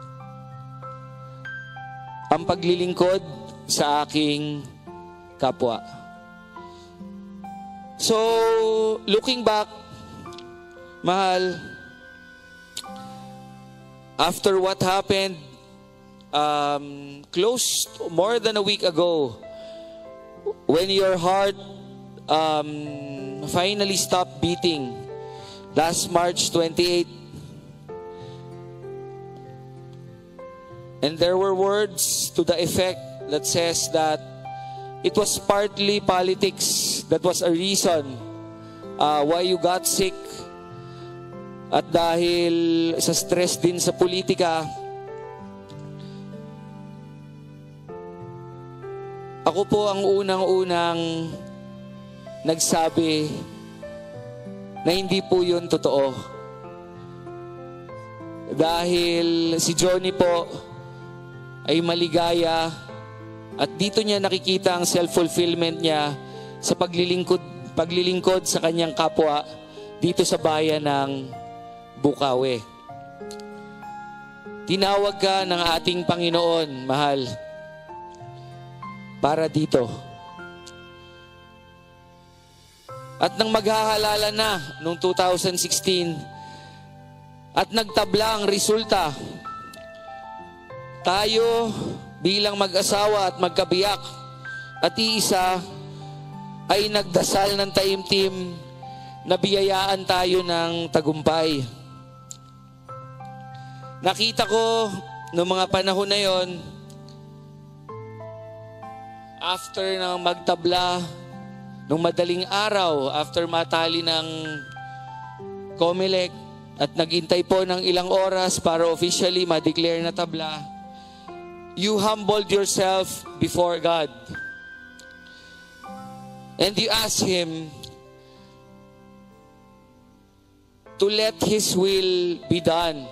Speaker 1: Ang paglilingkod sa aking kapwa." So, looking back, mahal, after what happened um, close to more than a week ago, when your heart um, finally stopped beating, last March twenty-eighth, and there were words to the effect that says that it was partly politics that was a reason uh, why you got sick. At dahil sa stress din sa politika, ako po ang unang-unang nagsabi na hindi po yun totoo. Dahil si Johnny po ay maligaya at dito niya nakikita ang self-fulfillment niya sa paglilingkod, paglilingkod sa kanyang kapwa dito sa bayan ng Bukawi. Tinawag ka ng ating Panginoon, mahal, para dito. At nang maghahalala na noong two thousand sixteen at nagtabla ang resulta, tayo bilang mag-asawa at magkabiyak at iisa ay nagdasal ng taimtim na biyayaan tayo ng tagumpay. Nakita ko noong mga panahon na yon, after ng magtabla, nung madaling araw, after matali ng COMELEC at naghintay po ng ilang oras para officially ma-declare na tabla, you humbled yourself before God. And you asked Him to let His will be done.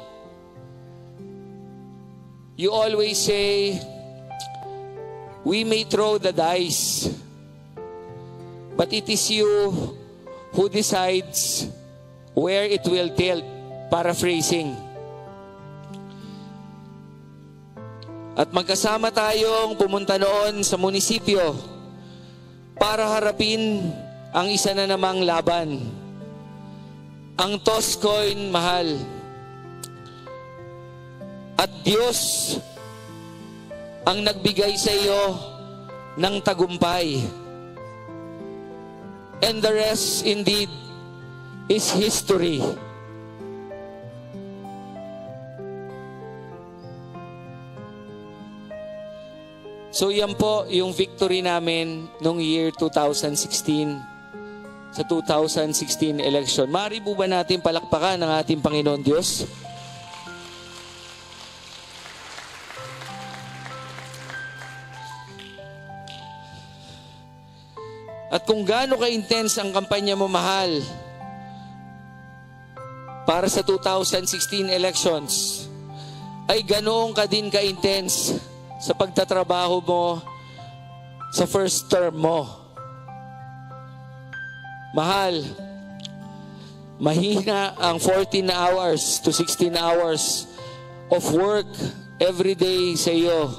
Speaker 1: You always say, we may throw the dice, but it is you who decides where it will tilt, paraphrasing. At magkasama tayong pumunta noon sa munisipyo para harapin ang isa na namang laban. Ang toss coin, mahal. At Diyos ang nagbigay sa iyo ng tagumpay. And the rest indeed is history. So yan po yung victory namin noong year two thousand sixteen, sa two thousand sixteen election. Maaari po ba natin palakpakan ng ating Panginoon Diyos? At kung gaano ka-intense ang kampanya mo, mahal, para sa two thousand sixteen elections, ay ganoon ka din ka-intense sa pagtatrabaho mo sa first term mo. Mahal, mahina ang fourteen hours to sixteen hours of work every day sa iyo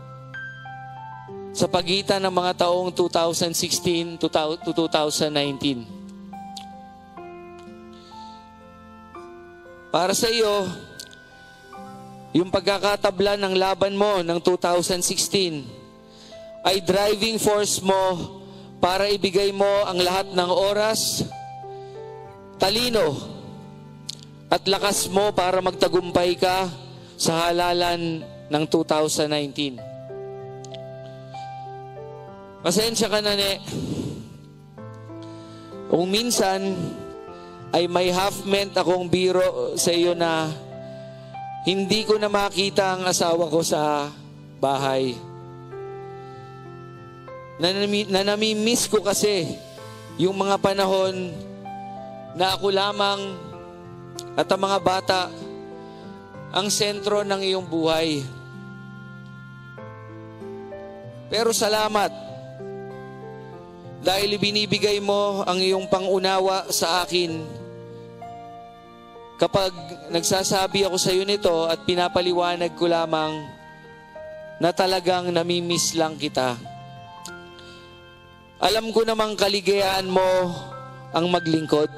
Speaker 1: sa pagitan ng mga taong two thousand sixteen to two thousand nineteen. Para sa iyo, yung pagkakatabla ng laban mo ng two thousand sixteen ay driving force mo para ibigay mo ang lahat ng oras, talino, at lakas mo para magtagumpay ka sa halalan ng two thousand nineteen. Pasensya ka na, ne. Kung minsan ay may half-meant akong biro sa iyo na hindi ko na makita ang asawa ko sa bahay. Nanami, nanami-miss ko kasi yung mga panahon na ako lamang at ang mga bata ang sentro ng iyong buhay. Pero salamat, dahil binibigay mo ang iyong pangunawa sa akin kapag nagsasabi ako sa iyo nito at pinapaliwanag ko lamang na talagang namimiss lang kita. Alam ko namang kaligayahan mo ang maglingkod.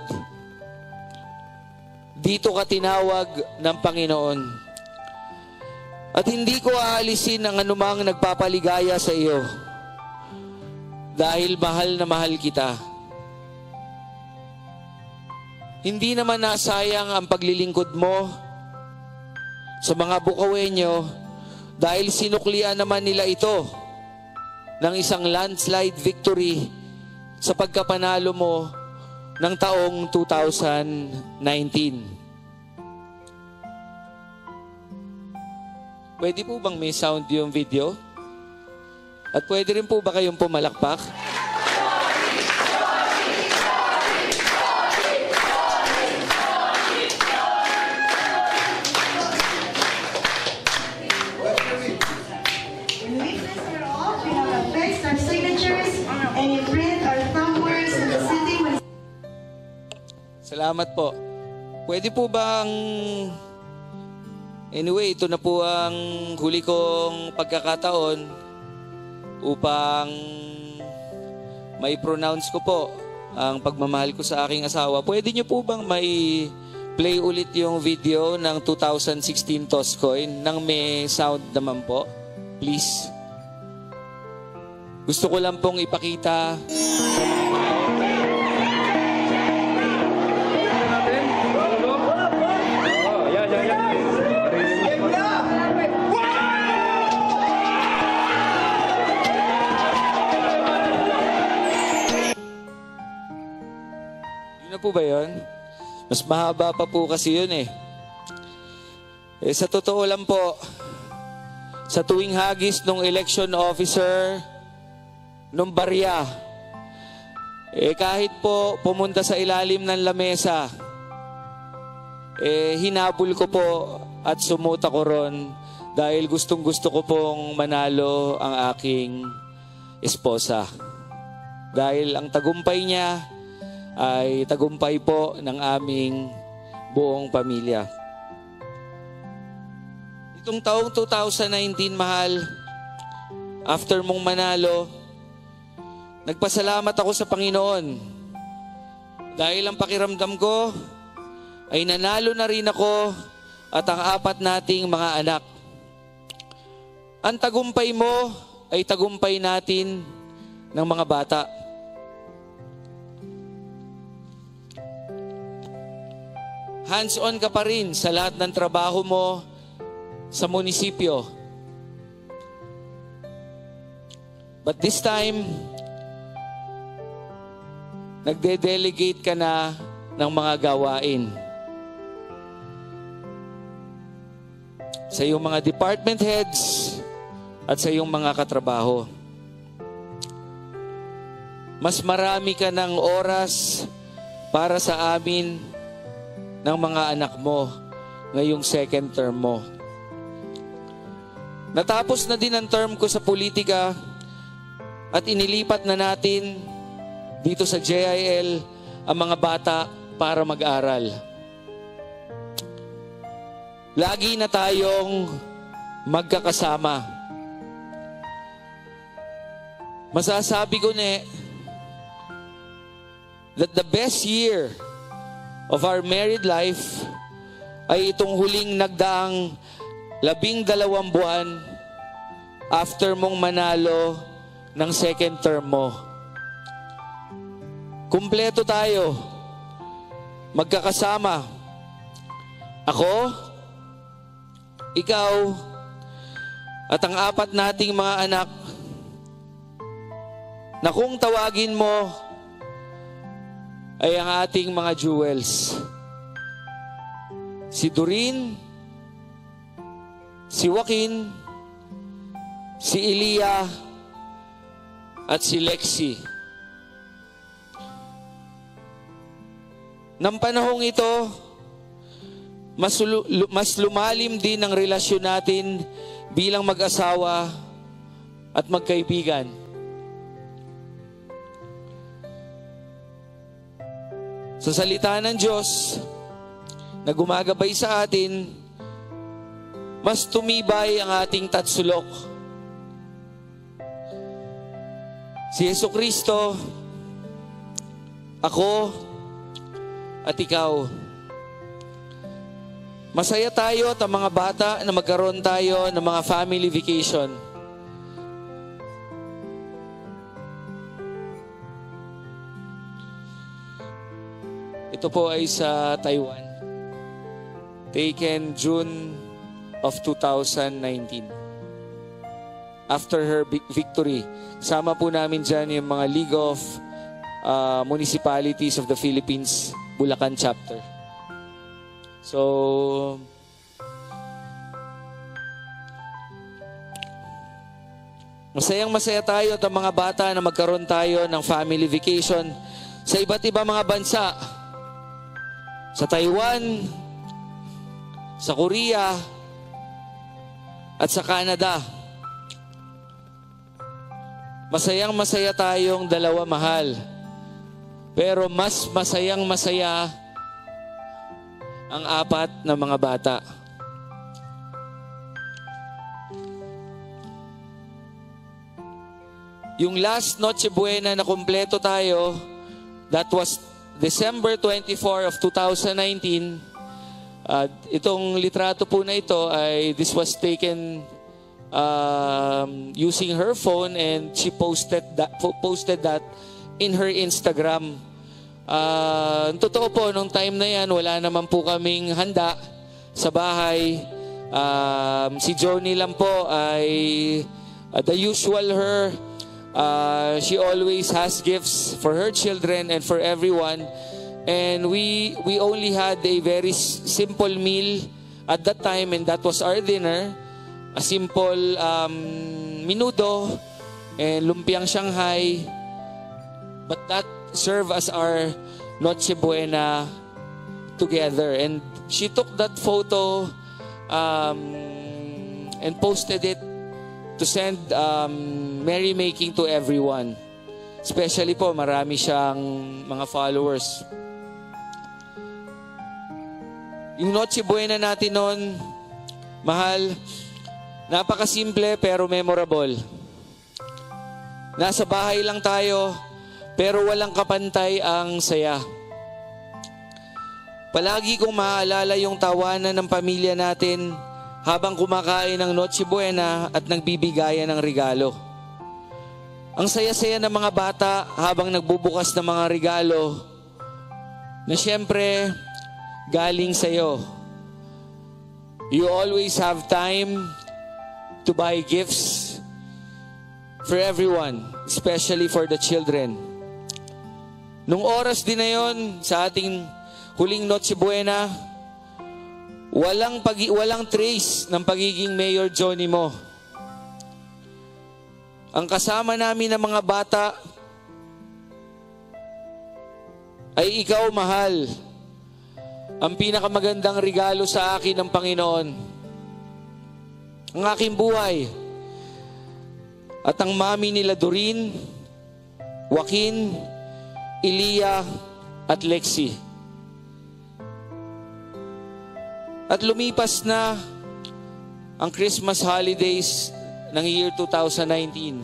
Speaker 1: Dito ka tinawag ng Panginoon. At hindi ko aalisin ang anumang nagpapaligaya sa iyo. Dahil mahal na mahal kita. Hindi naman nasayang ang paglilingkod mo sa mga Bukawenyo dahil sinuklian naman nila ito ng isang landslide victory sa pagkapanalo mo ng taong two thousand nineteen. Pwede po bang may sound yung video? At pwede rin po ba kayong pumalakpak? Salamat po. Pwede po bang... Anyway, ito na po ang huli kong pagkakataon upang may pronounce ko po ang pagmamahal ko sa aking asawa. Pwede niyo po bang may play ulit yung video ng two thousand sixteen Toscoin nang may sound naman po? Please. Gusto ko lang pong ipakita sa mga tao. Po ba yun? Mas mahaba pa po kasi yun eh. Eh sa totoo lang po, sa tuwing hagis ng election officer nung barya, eh kahit po pumunta sa ilalim ng lamesa, eh hinabol ko po at sumuta ko ron dahil gustong gusto ko pong manalo ang aking esposa. Dahil ang tagumpay niya ay tagumpay po ng aming buong pamilya. Itong taong two thousand nineteen, mahal, after mong manalo, nagpasalamat ako sa Panginoon dahil ang pakiramdam ko ay nanalo na rin ako at ang apat nating mga anak. Ang tagumpay mo ay tagumpay natin ng mga bata. Hands-on ka pa rin sa lahat ng trabaho mo sa munisipyo. But this time, nagde-delegate ka na ng mga gawain. Sa iyong mga department heads at sa iyong mga katrabaho. Mas marami ka ng oras para sa amin ng mga anak mo ngayong second term mo. Natapos na din ang term ko sa politika at inilipat na natin dito sa J I L ang mga bata para mag-aral. Lagi na tayong magkakasama. Masasabi ko na that the best year of our married life ay itong huling nagdaang labing dalawang buwan after mong manalo ng second term mo. Kumpleto tayo. Magkakasama. Ako, ikaw, at ang apat nating mga anak na kung tawagin mo ay ang ating mga jewels. Si Doreen, si Joaquin, si Elia, at si Lexi. Nang panahong ito, mas, mas lumalim din ang relasyon natin bilang mag-asawa at magkaibigan. Sa salita ng Diyos na gumagabay sa atin, mas tumibay ang ating tatsulok. Si Jesucristo, ako, at ikaw. Masaya tayo at ang mga bata na magkaroon tayo ng mga family vacation. Ito po ay sa Taiwan. Taken June of two thousand nineteen. After her victory. Kasama po namin dyan yung mga League of uh, Municipalities of the Philippines, Bulacan chapter. So, masayang masaya tayo at ang mga bata na magkaroon tayo ng family vacation sa iba't ibang mga bansa. Sa Taiwan, sa Korea, at sa Canada. Masayang masaya tayong dalawa, mahal. Pero mas masayang masaya ang apat na mga bata. Yung last Noche Buena na kumpleto tayo, that was December twenty-fourth of two thousand nineteen. Uh, itong litrato po na ito ay this was taken um, using her phone, and she posted that posted that in her Instagram. Uh, totoo po, nung time na yan, wala naman po kaming handa sa bahay. Um, si Johnny lang po ay uh, the usual her. Uh, she always has gifts for her children and for everyone. And we we only had a very simple meal at that time, and that was our dinner. A simple um, menudo and lumpiang Shanghai. But that served as our Noche Buena together. And she took that photo um, and posted it to send um, merrymaking to everyone. Especially po, marami siyang mga followers. Yung Noche Buena natin noon, mahal, napakasimple pero memorable. Nasa bahay lang tayo, pero walang kapantay ang saya. Palagi kong maaalala yung tawanan ng pamilya natin habang kumakain ng Noche Buena at nagbibigayan ng regalo. Ang saya-saya ng mga bata habang nagbubukas ng mga regalo na siyempre galing sa'yo. You always have time to buy gifts for everyone, especially for the children. Nung oras din na yon, sa ating huling Noche Buena, walang, pag- walang trace ng pagiging Mayor Johnny mo. Ang kasama namin ng mga bata ay ikaw, mahal. Ang pinakamagandang regalo sa akin ng Panginoon. Ang aking buhay. At ang mami nila Doreen, Joaquin, Elia, at Lexi. At lumipas na ang Christmas holidays ng year two thousand nineteen.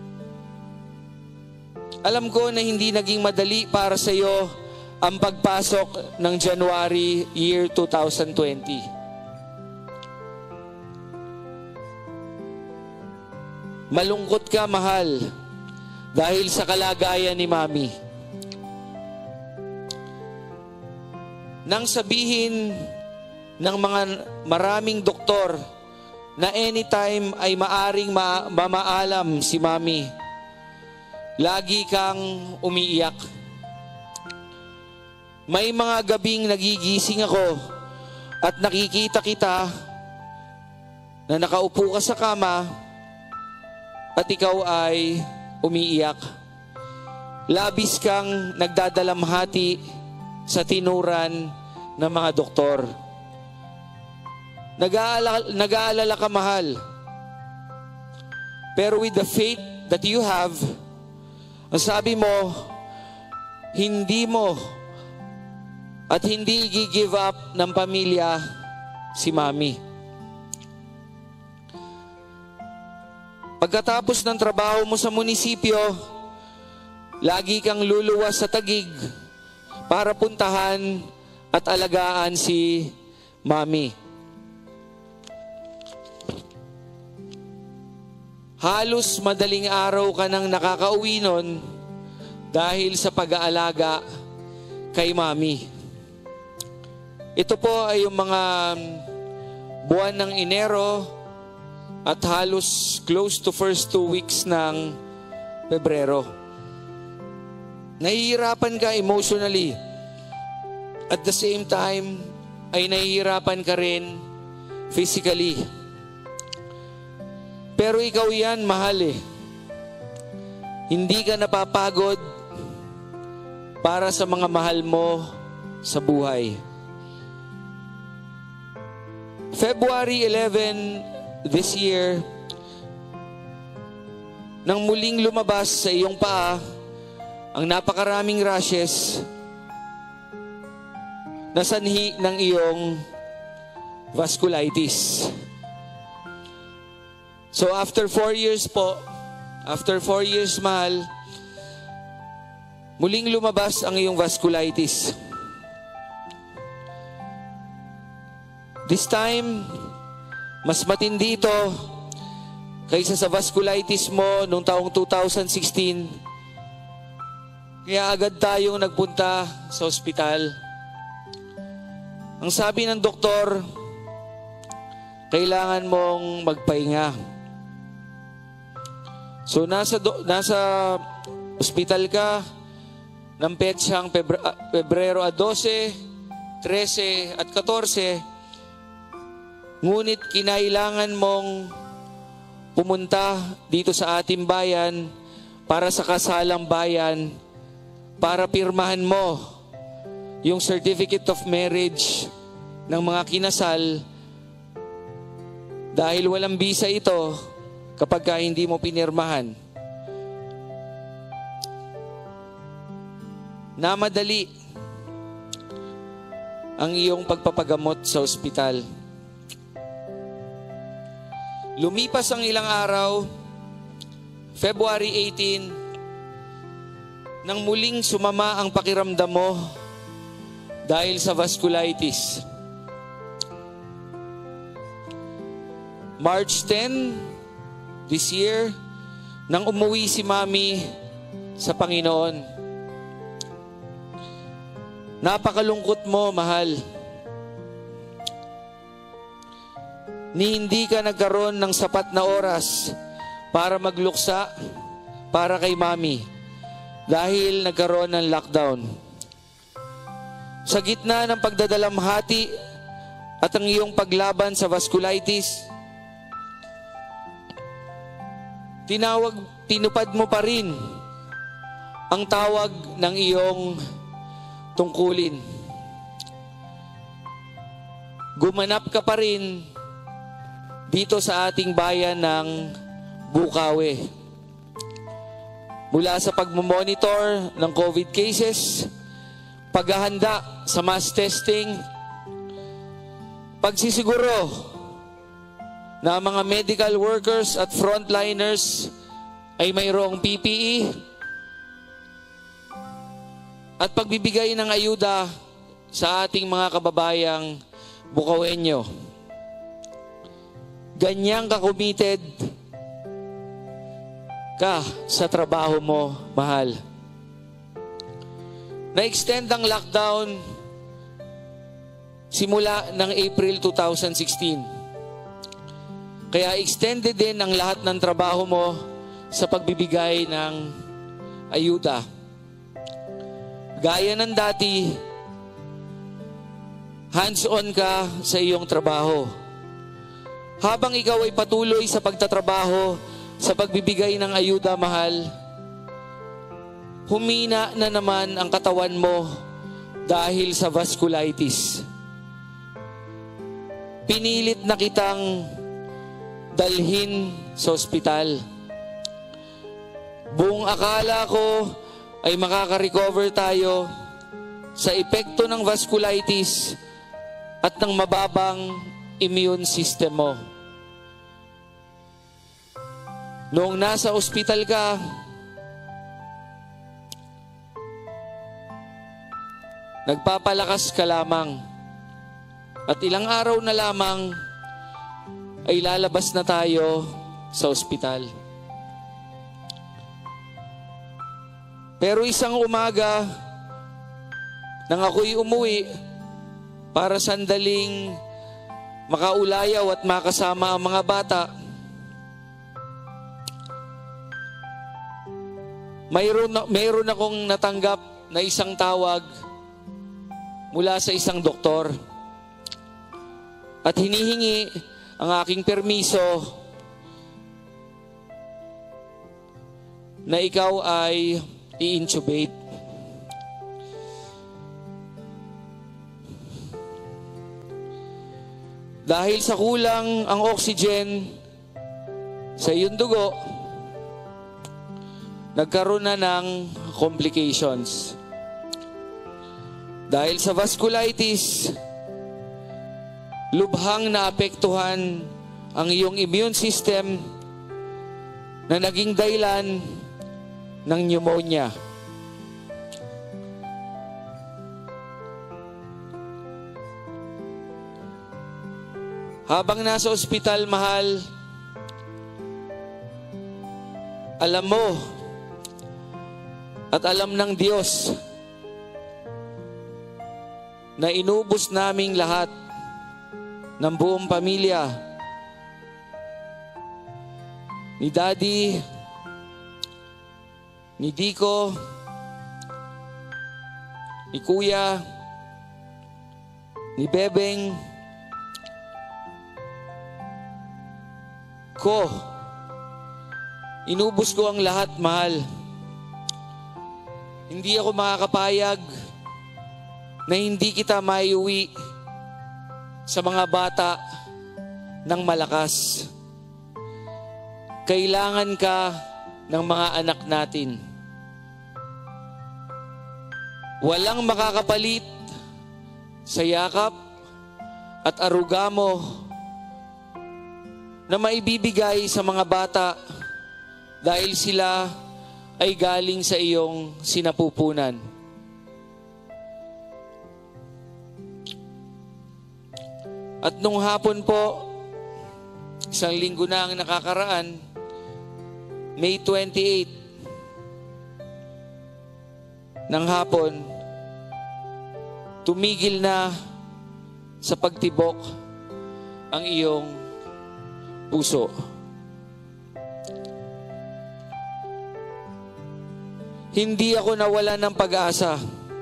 Speaker 1: Alam ko na hindi naging madali para sa iyo ang pagpasok ng January year two thousand twenty. Malungkot ka, mahal, dahil sa kalagayan ni Mami. Nang sabihin ng mga maraming doktor na anytime ay maaring ma- mamaalam si Mami, lagi kang umiiyak. May mga gabing nagigising ako at nakikita kita na nakaupo ka sa kama at ikaw ay umiiyak. Labis kang nagdadalamhati sa tinuran ng mga doktor. Nag-aalala, nag-aalala ka, mahal. Pero with the faith that you have, ang sabi mo, hindi mo at hindi i-give up ng pamilya si Mami. Pagkatapos ng trabaho mo sa munisipyo, lagi kang luluwas sa Taguig para puntahan at alagaan si Mami. Halos madaling araw ka nang nakakauwi nun dahil sa pag-aalaga kay Mami. Ito po ay yung mga buwan ng Enero at halos close to first two weeks ng Pebrero. Nahihirapan ka emotionally. At the same time, ay nahihirapan ka rin physically. Pero ikaw yan, mahal eh. Hindi ka napapagod para sa mga mahal mo sa buhay. February eleventh this year, nang muling lumabas sa iyong paa ang napakaraming rashes na sanhi ng iyong vasculitis. So after four years po, after four years, mahal, muling lumabas ang iyong vasculitis. This time, mas matindi ito kaysa sa vasculitis mo noong taong two thousand sixteen. Kaya agad tayong nagpunta sa ospital. Ang sabi ng doktor, kailangan mong magpahinga. So nasa do, nasa ospital ka ng petsang Pebre, Pebrero twelve, thirteen at fourteen. Ngunit kinailangan mong pumunta dito sa ating bayan para sa kasalang bayan para pirmahan mo yung certificate of marriage ng mga kinasal dahil walang bisa ito kapag ka hindi mo pinirmahan. Namadali ang iyong pagpapagamot sa ospital. Lumipas ang ilang araw, February eighteenth, nang muling sumama ang pakiramdam mo dahil sa vasculitis. March tenth, this year, nang umuwi si Mami sa Panginoon. Napakalungkot mo, mahal. Ni hindi ka nagkaroon ng sapat na oras para magluksa para kay Mami dahil nagkaroon ng lockdown. Sa gitna ng pagdadalamhati at ang iyong paglaban sa vasculitis, tinawag, tinupad mo pa rin ang tawag ng iyong tungkulin. Gumanap ka pa rin dito sa ating bayan ng Bukawi. Mula sa pagmamonitor ng COVID cases, paghahanda sa mass testing, pagsisiguro na ang mga medical workers at frontliners ay mayroong P P E, at pagbibigay ng ayuda sa ating mga kababayang Bukawenyo. Ganyang ka-committed ka sa trabaho mo, mahal. Na-extend ang lockdown simula ng April two thousand sixteen. Kaya extended din ang lahat ng trabaho mo sa pagbibigay ng ayuda. Gaya ng dati, hands-on ka sa iyong trabaho. Habang ikaw ay patuloy sa pagtatrabaho, sa pagbibigay ng ayuda, mahal, humina na naman ang katawan mo dahil sa vasculitis. Pinilit na kitang dalhin sa ospital. Buong akala ko ay makaka-recover tayo sa epekto ng vasculitis at ng mababang immune system mo. Noong nasa ospital ka, nagpapalakas ka lamang at ilang araw na lamang ay lalabas na tayo sa ospital. Pero isang umaga, nang ako'y umuwi para sandaling makaulayaw at makasama ang mga bata, mayroon, mayroon akong natanggap na isang tawag mula sa isang doktor at hinihingi ang aking permiso na ikaw ay i-intubate. Dahil sa kulang ang oxygen sa iyong dugo, nagkaroon na ng complications. Dahil sa vasculitis, lubhang naapektuhan ang iyong immune system na naging dahilan ng pneumonia. Habang nasa ospital, mahal, alam mo at alam ng Diyos na inubos naming lahat ng buong pamilya ni Daddy, ni Dico, ni Kuya, ni Bebeng, ko. Inubos ko ang lahat, mahal. Hindi ako makakapayag na hindi kita maiuwi sa mga bata ng malakas. Kailangan ka ng mga anak natin. Walang makakapalit sa yakap at aruga mo na maibibigay sa mga bata dahil sila ay galing sa iyong sinapupunan. At nung hapon po, Isang linggo na ang nakakaraan, May twenty-eighth ng hapon, tumigil na sa pagtibok ang iyong puso. Hindi ako nawala ng pag-asa.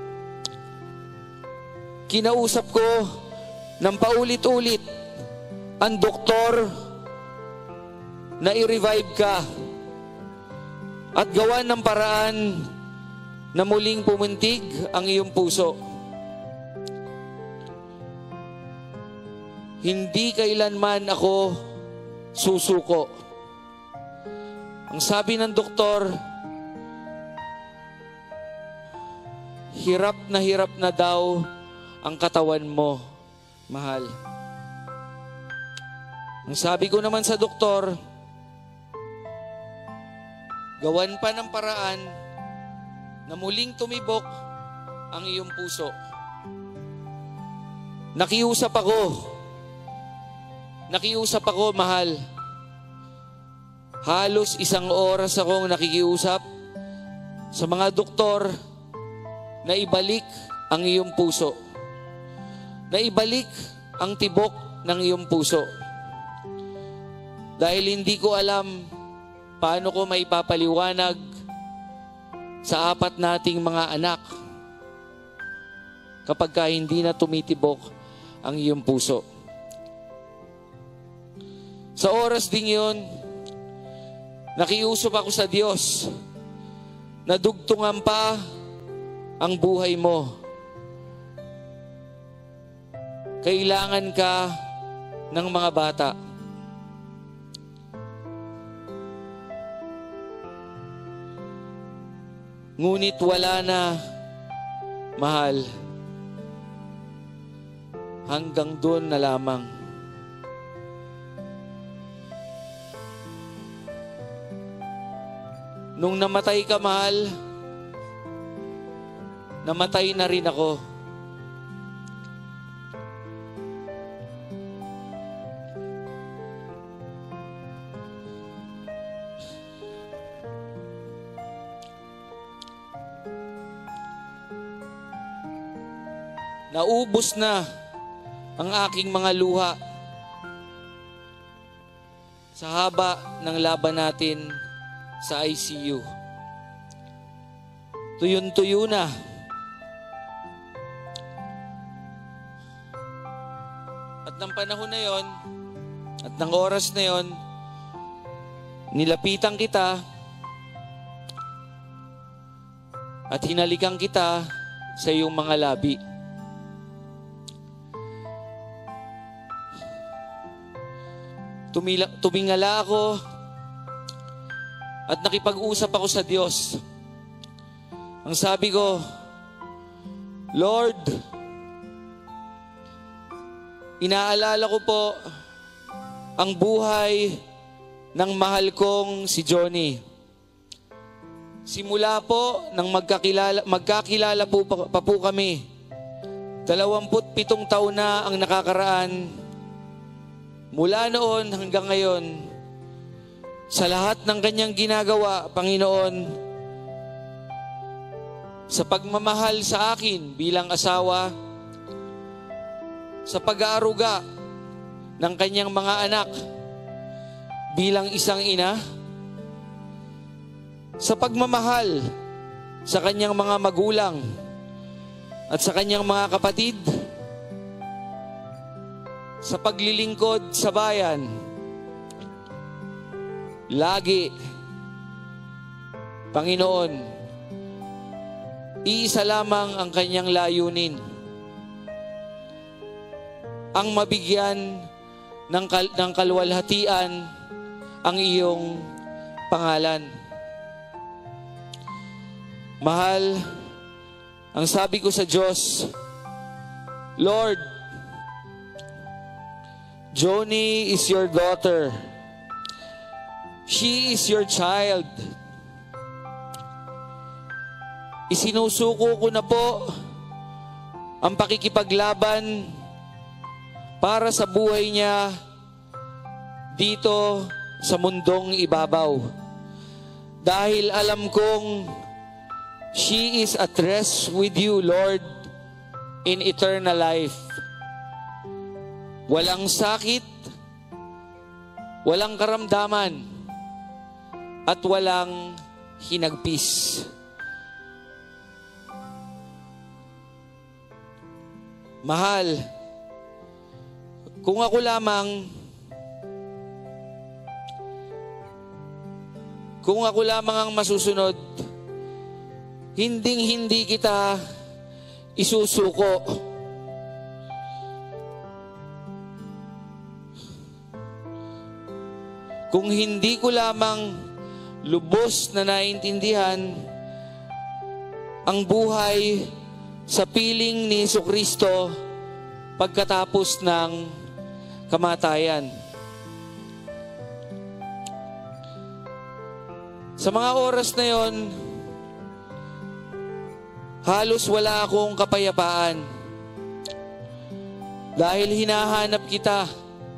Speaker 1: Kinausap ko ng paulit-ulit ang doktor na i-revive ka at gawan ng paraan na muling pumuntig ang iyong puso. Hindi kailanman ako susuko. Ang sabi ng doktor, hirap na hirap na daw ang katawan mo, mahal. Ang sabi ko naman sa doktor, gawan pa ng paraan na muling tumibok ang iyong puso. Nakiusap ako. Nakiusap ako, mahal. Halos isang oras akong nakikiusap sa mga doktor na ibalik ang iyong puso. Na ibalik ang tibok ng iyong puso. Dahil hindi ko alam paano ko maipapaliwanag sa apat nating mga anak kapag ka hindi na tumitibok ang iyong puso. Sa oras ding yun, nakiusap ako sa Diyos na dugtungan pa ang buhay mo. Kailangan ka ng mga bata. Ngunit wala na, mahal. Hanggang doon na lamang. Nung namatay ka, mahal, namatay na rin ako. Naubos na ang aking mga luha sa haba ng laban natin sa I C U. Tuyon-tuyo na. At ng panahon na yon, at ng oras na yon, nilapitan kita at hinalikan kita sa iyong mga labi. Tumila, tumingala ako at nakipag-usap ako sa Diyos. Ang sabi ko, Lord, inaalala ko po ang buhay ng mahal kong si Johnny. Simula po nang magkakilala, magkakilala po pa, pa po kami. Dalawamput pitong taon na ang nakakaraan. Mula noon hanggang ngayon, sa lahat ng kanyang ginagawa, Panginoon, sa pagmamahal sa akin bilang asawa, sa pag-aaruga ng kanyang mga anak bilang isang ina, sa pagmamahal sa kanyang mga magulang at sa kanyang mga kapatid, sa paglilingkod sa bayan, lagi, Panginoon, iisa lamang ang kanyang layunin, ang mabigyan ng, kal- ng kaluwalhatian ang iyong pangalan. Mahal, ang sabi ko sa Diyos, Lord, Johnny is your daughter. She is your child. Isinusuko ko na po ang pakikipaglaban para sa buhay niya dito sa mundong ibabaw. Dahil alam kong she is at rest with you, Lord, in eternal life. Walang sakit, walang karamdaman, at walang hinagpis. Mahal, kung ako lamang, kung ako lamang ang masusunod, hinding-hindi kita isusuko. Kung hindi ko lamang lubos na naintindihan ang buhay sa piling ni Jesucristo pagkatapos ng kamatayan. Sa mga oras na yon, halos wala akong kapayapaan dahil hinahanap kita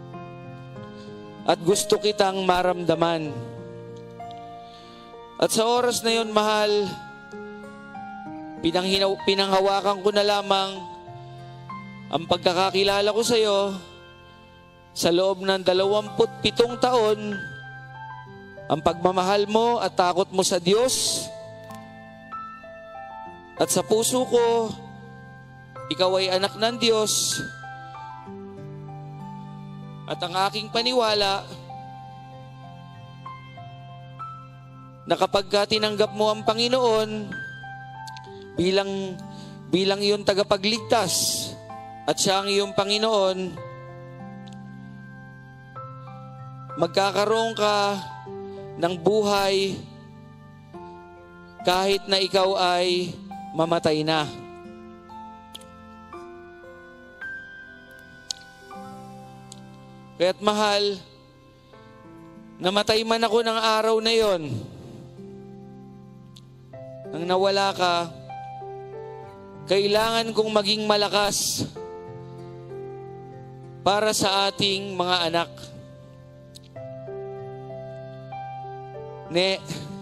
Speaker 1: at gusto kitang maramdaman. At sa oras na yon, mahal, pinanghinaw, pinanghawakan ko na lamang ang pagkakakilala ko sa iyo sa loob ng dalawamput pitong taon, ang pagmamahal mo at takot mo sa Diyos. At sa puso ko, ikaw ay anak ng Diyos. At ang aking paniwala na kapag ka tinanggap mo ang Panginoon bilang, bilang iyong tagapagligtas at siya ang iyong Panginoon, magkakaroon ka ng buhay kahit na ikaw ay mamatay na. Kaya't mahal, namatay man ako ng araw na yon, nang nawala ka, kailangan kong maging malakas para sa ating mga anak. Ne,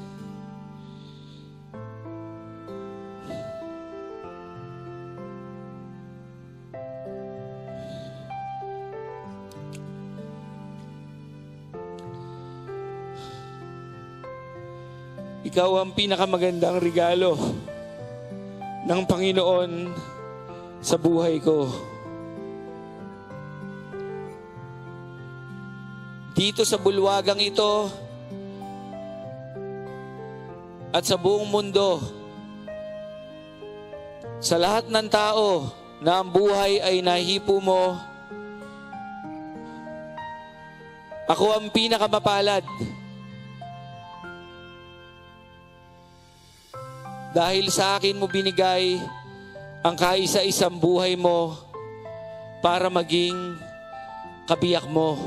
Speaker 1: ikaw ang pinakamagandang regalo ng Panginoon sa buhay ko. Dito sa bulwagang ito at sa buong mundo, sa lahat ng tao na ang buhay ay nahipo mo, ako ang pinakamapalad. Dahil sa akin mo binigay ang kaisa-isang buhay mo para maging kabiyak mo.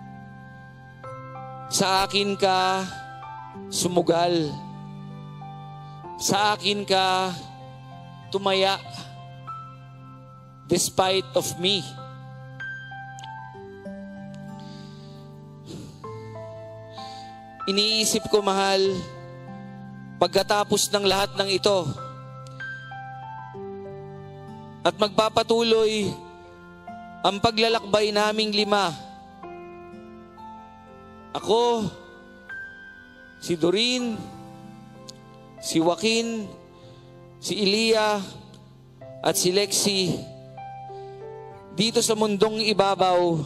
Speaker 1: Sa akin ka sumugal. Sa akin ka tumaya despite of me. Iniisip ko, mahal, pagkatapos ng lahat ng ito at magpapatuloy ang paglalakbay naming lima, ako, si Doreen, si Joaquin, si Elia, at si Lexi, dito sa mundong ibabaw,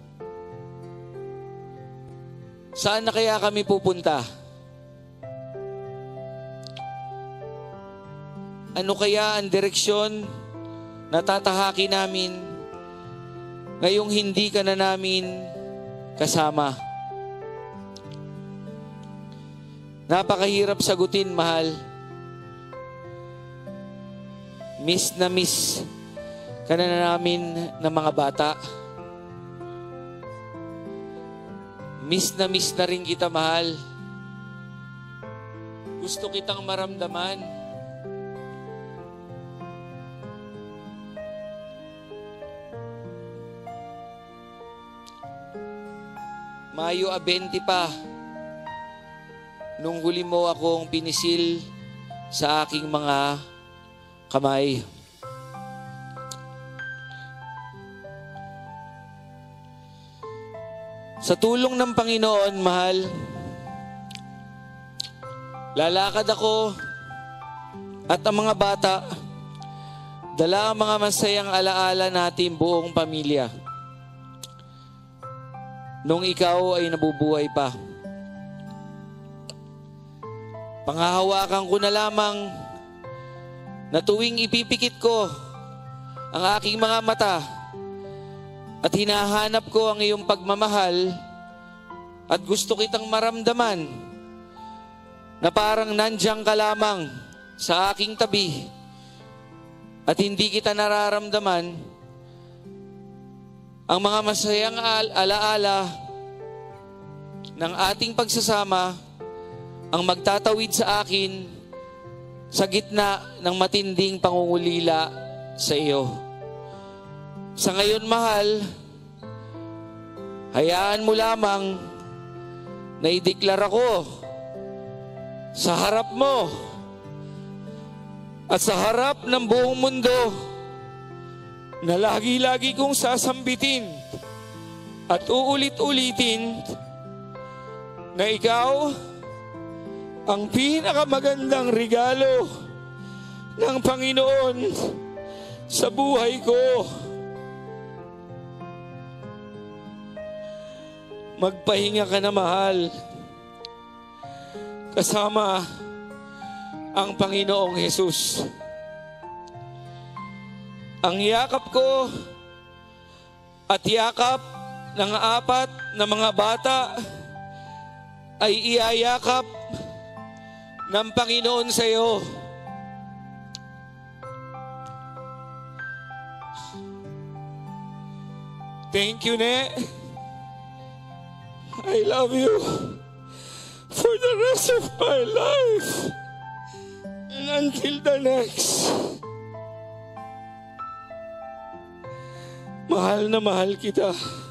Speaker 1: saan na kaya kami pupunta? Ano kaya ang direksyon na tatahakin namin ngayong hindi ka na namin kasama? Napakahirap sagutin, mahal. Miss na miss ka na namin ng mga bata. Miss na miss na rin kita, mahal. Gusto kitang maramdaman. Mayo abenti pa, nung huli mo akong pinisil sa aking mga kamay. Sa tulong ng Panginoon, mahal, lalakad ako at ang mga bata, dala ang mga masayang alaala natin buong pamilya. Nung ikaw ay nabubuhay pa. Panghahawakan ko na lamang na tuwing ipipikit ko ang aking mga mata at hinahanap ko ang iyong pagmamahal at gusto kitang maramdaman na parang nandiyan ka lamang sa aking tabi at hindi kita nararamdaman, ang mga masayang al- alaala ng ating pagsasama ang magtatawid sa akin sa gitna ng matinding pangungulila sa iyo. Sa ngayon, mahal, hayaan mo lamang na ideklara ko sa harap mo at sa harap ng buong mundo na lagi-lagi kong sasambitin at uulit-ulitin na ikaw ang pinakamagandang regalo ng Panginoon sa buhay ko. Magpahinga ka na, mahal, kasama ang Panginoong Jesus. Ang yakap ko at yakap ng apat na mga bata ay iyayakap ng Panginoon sa iyo. Thank you, Ne. I love you for the rest of my life and until the next. Mahal na mahal kita.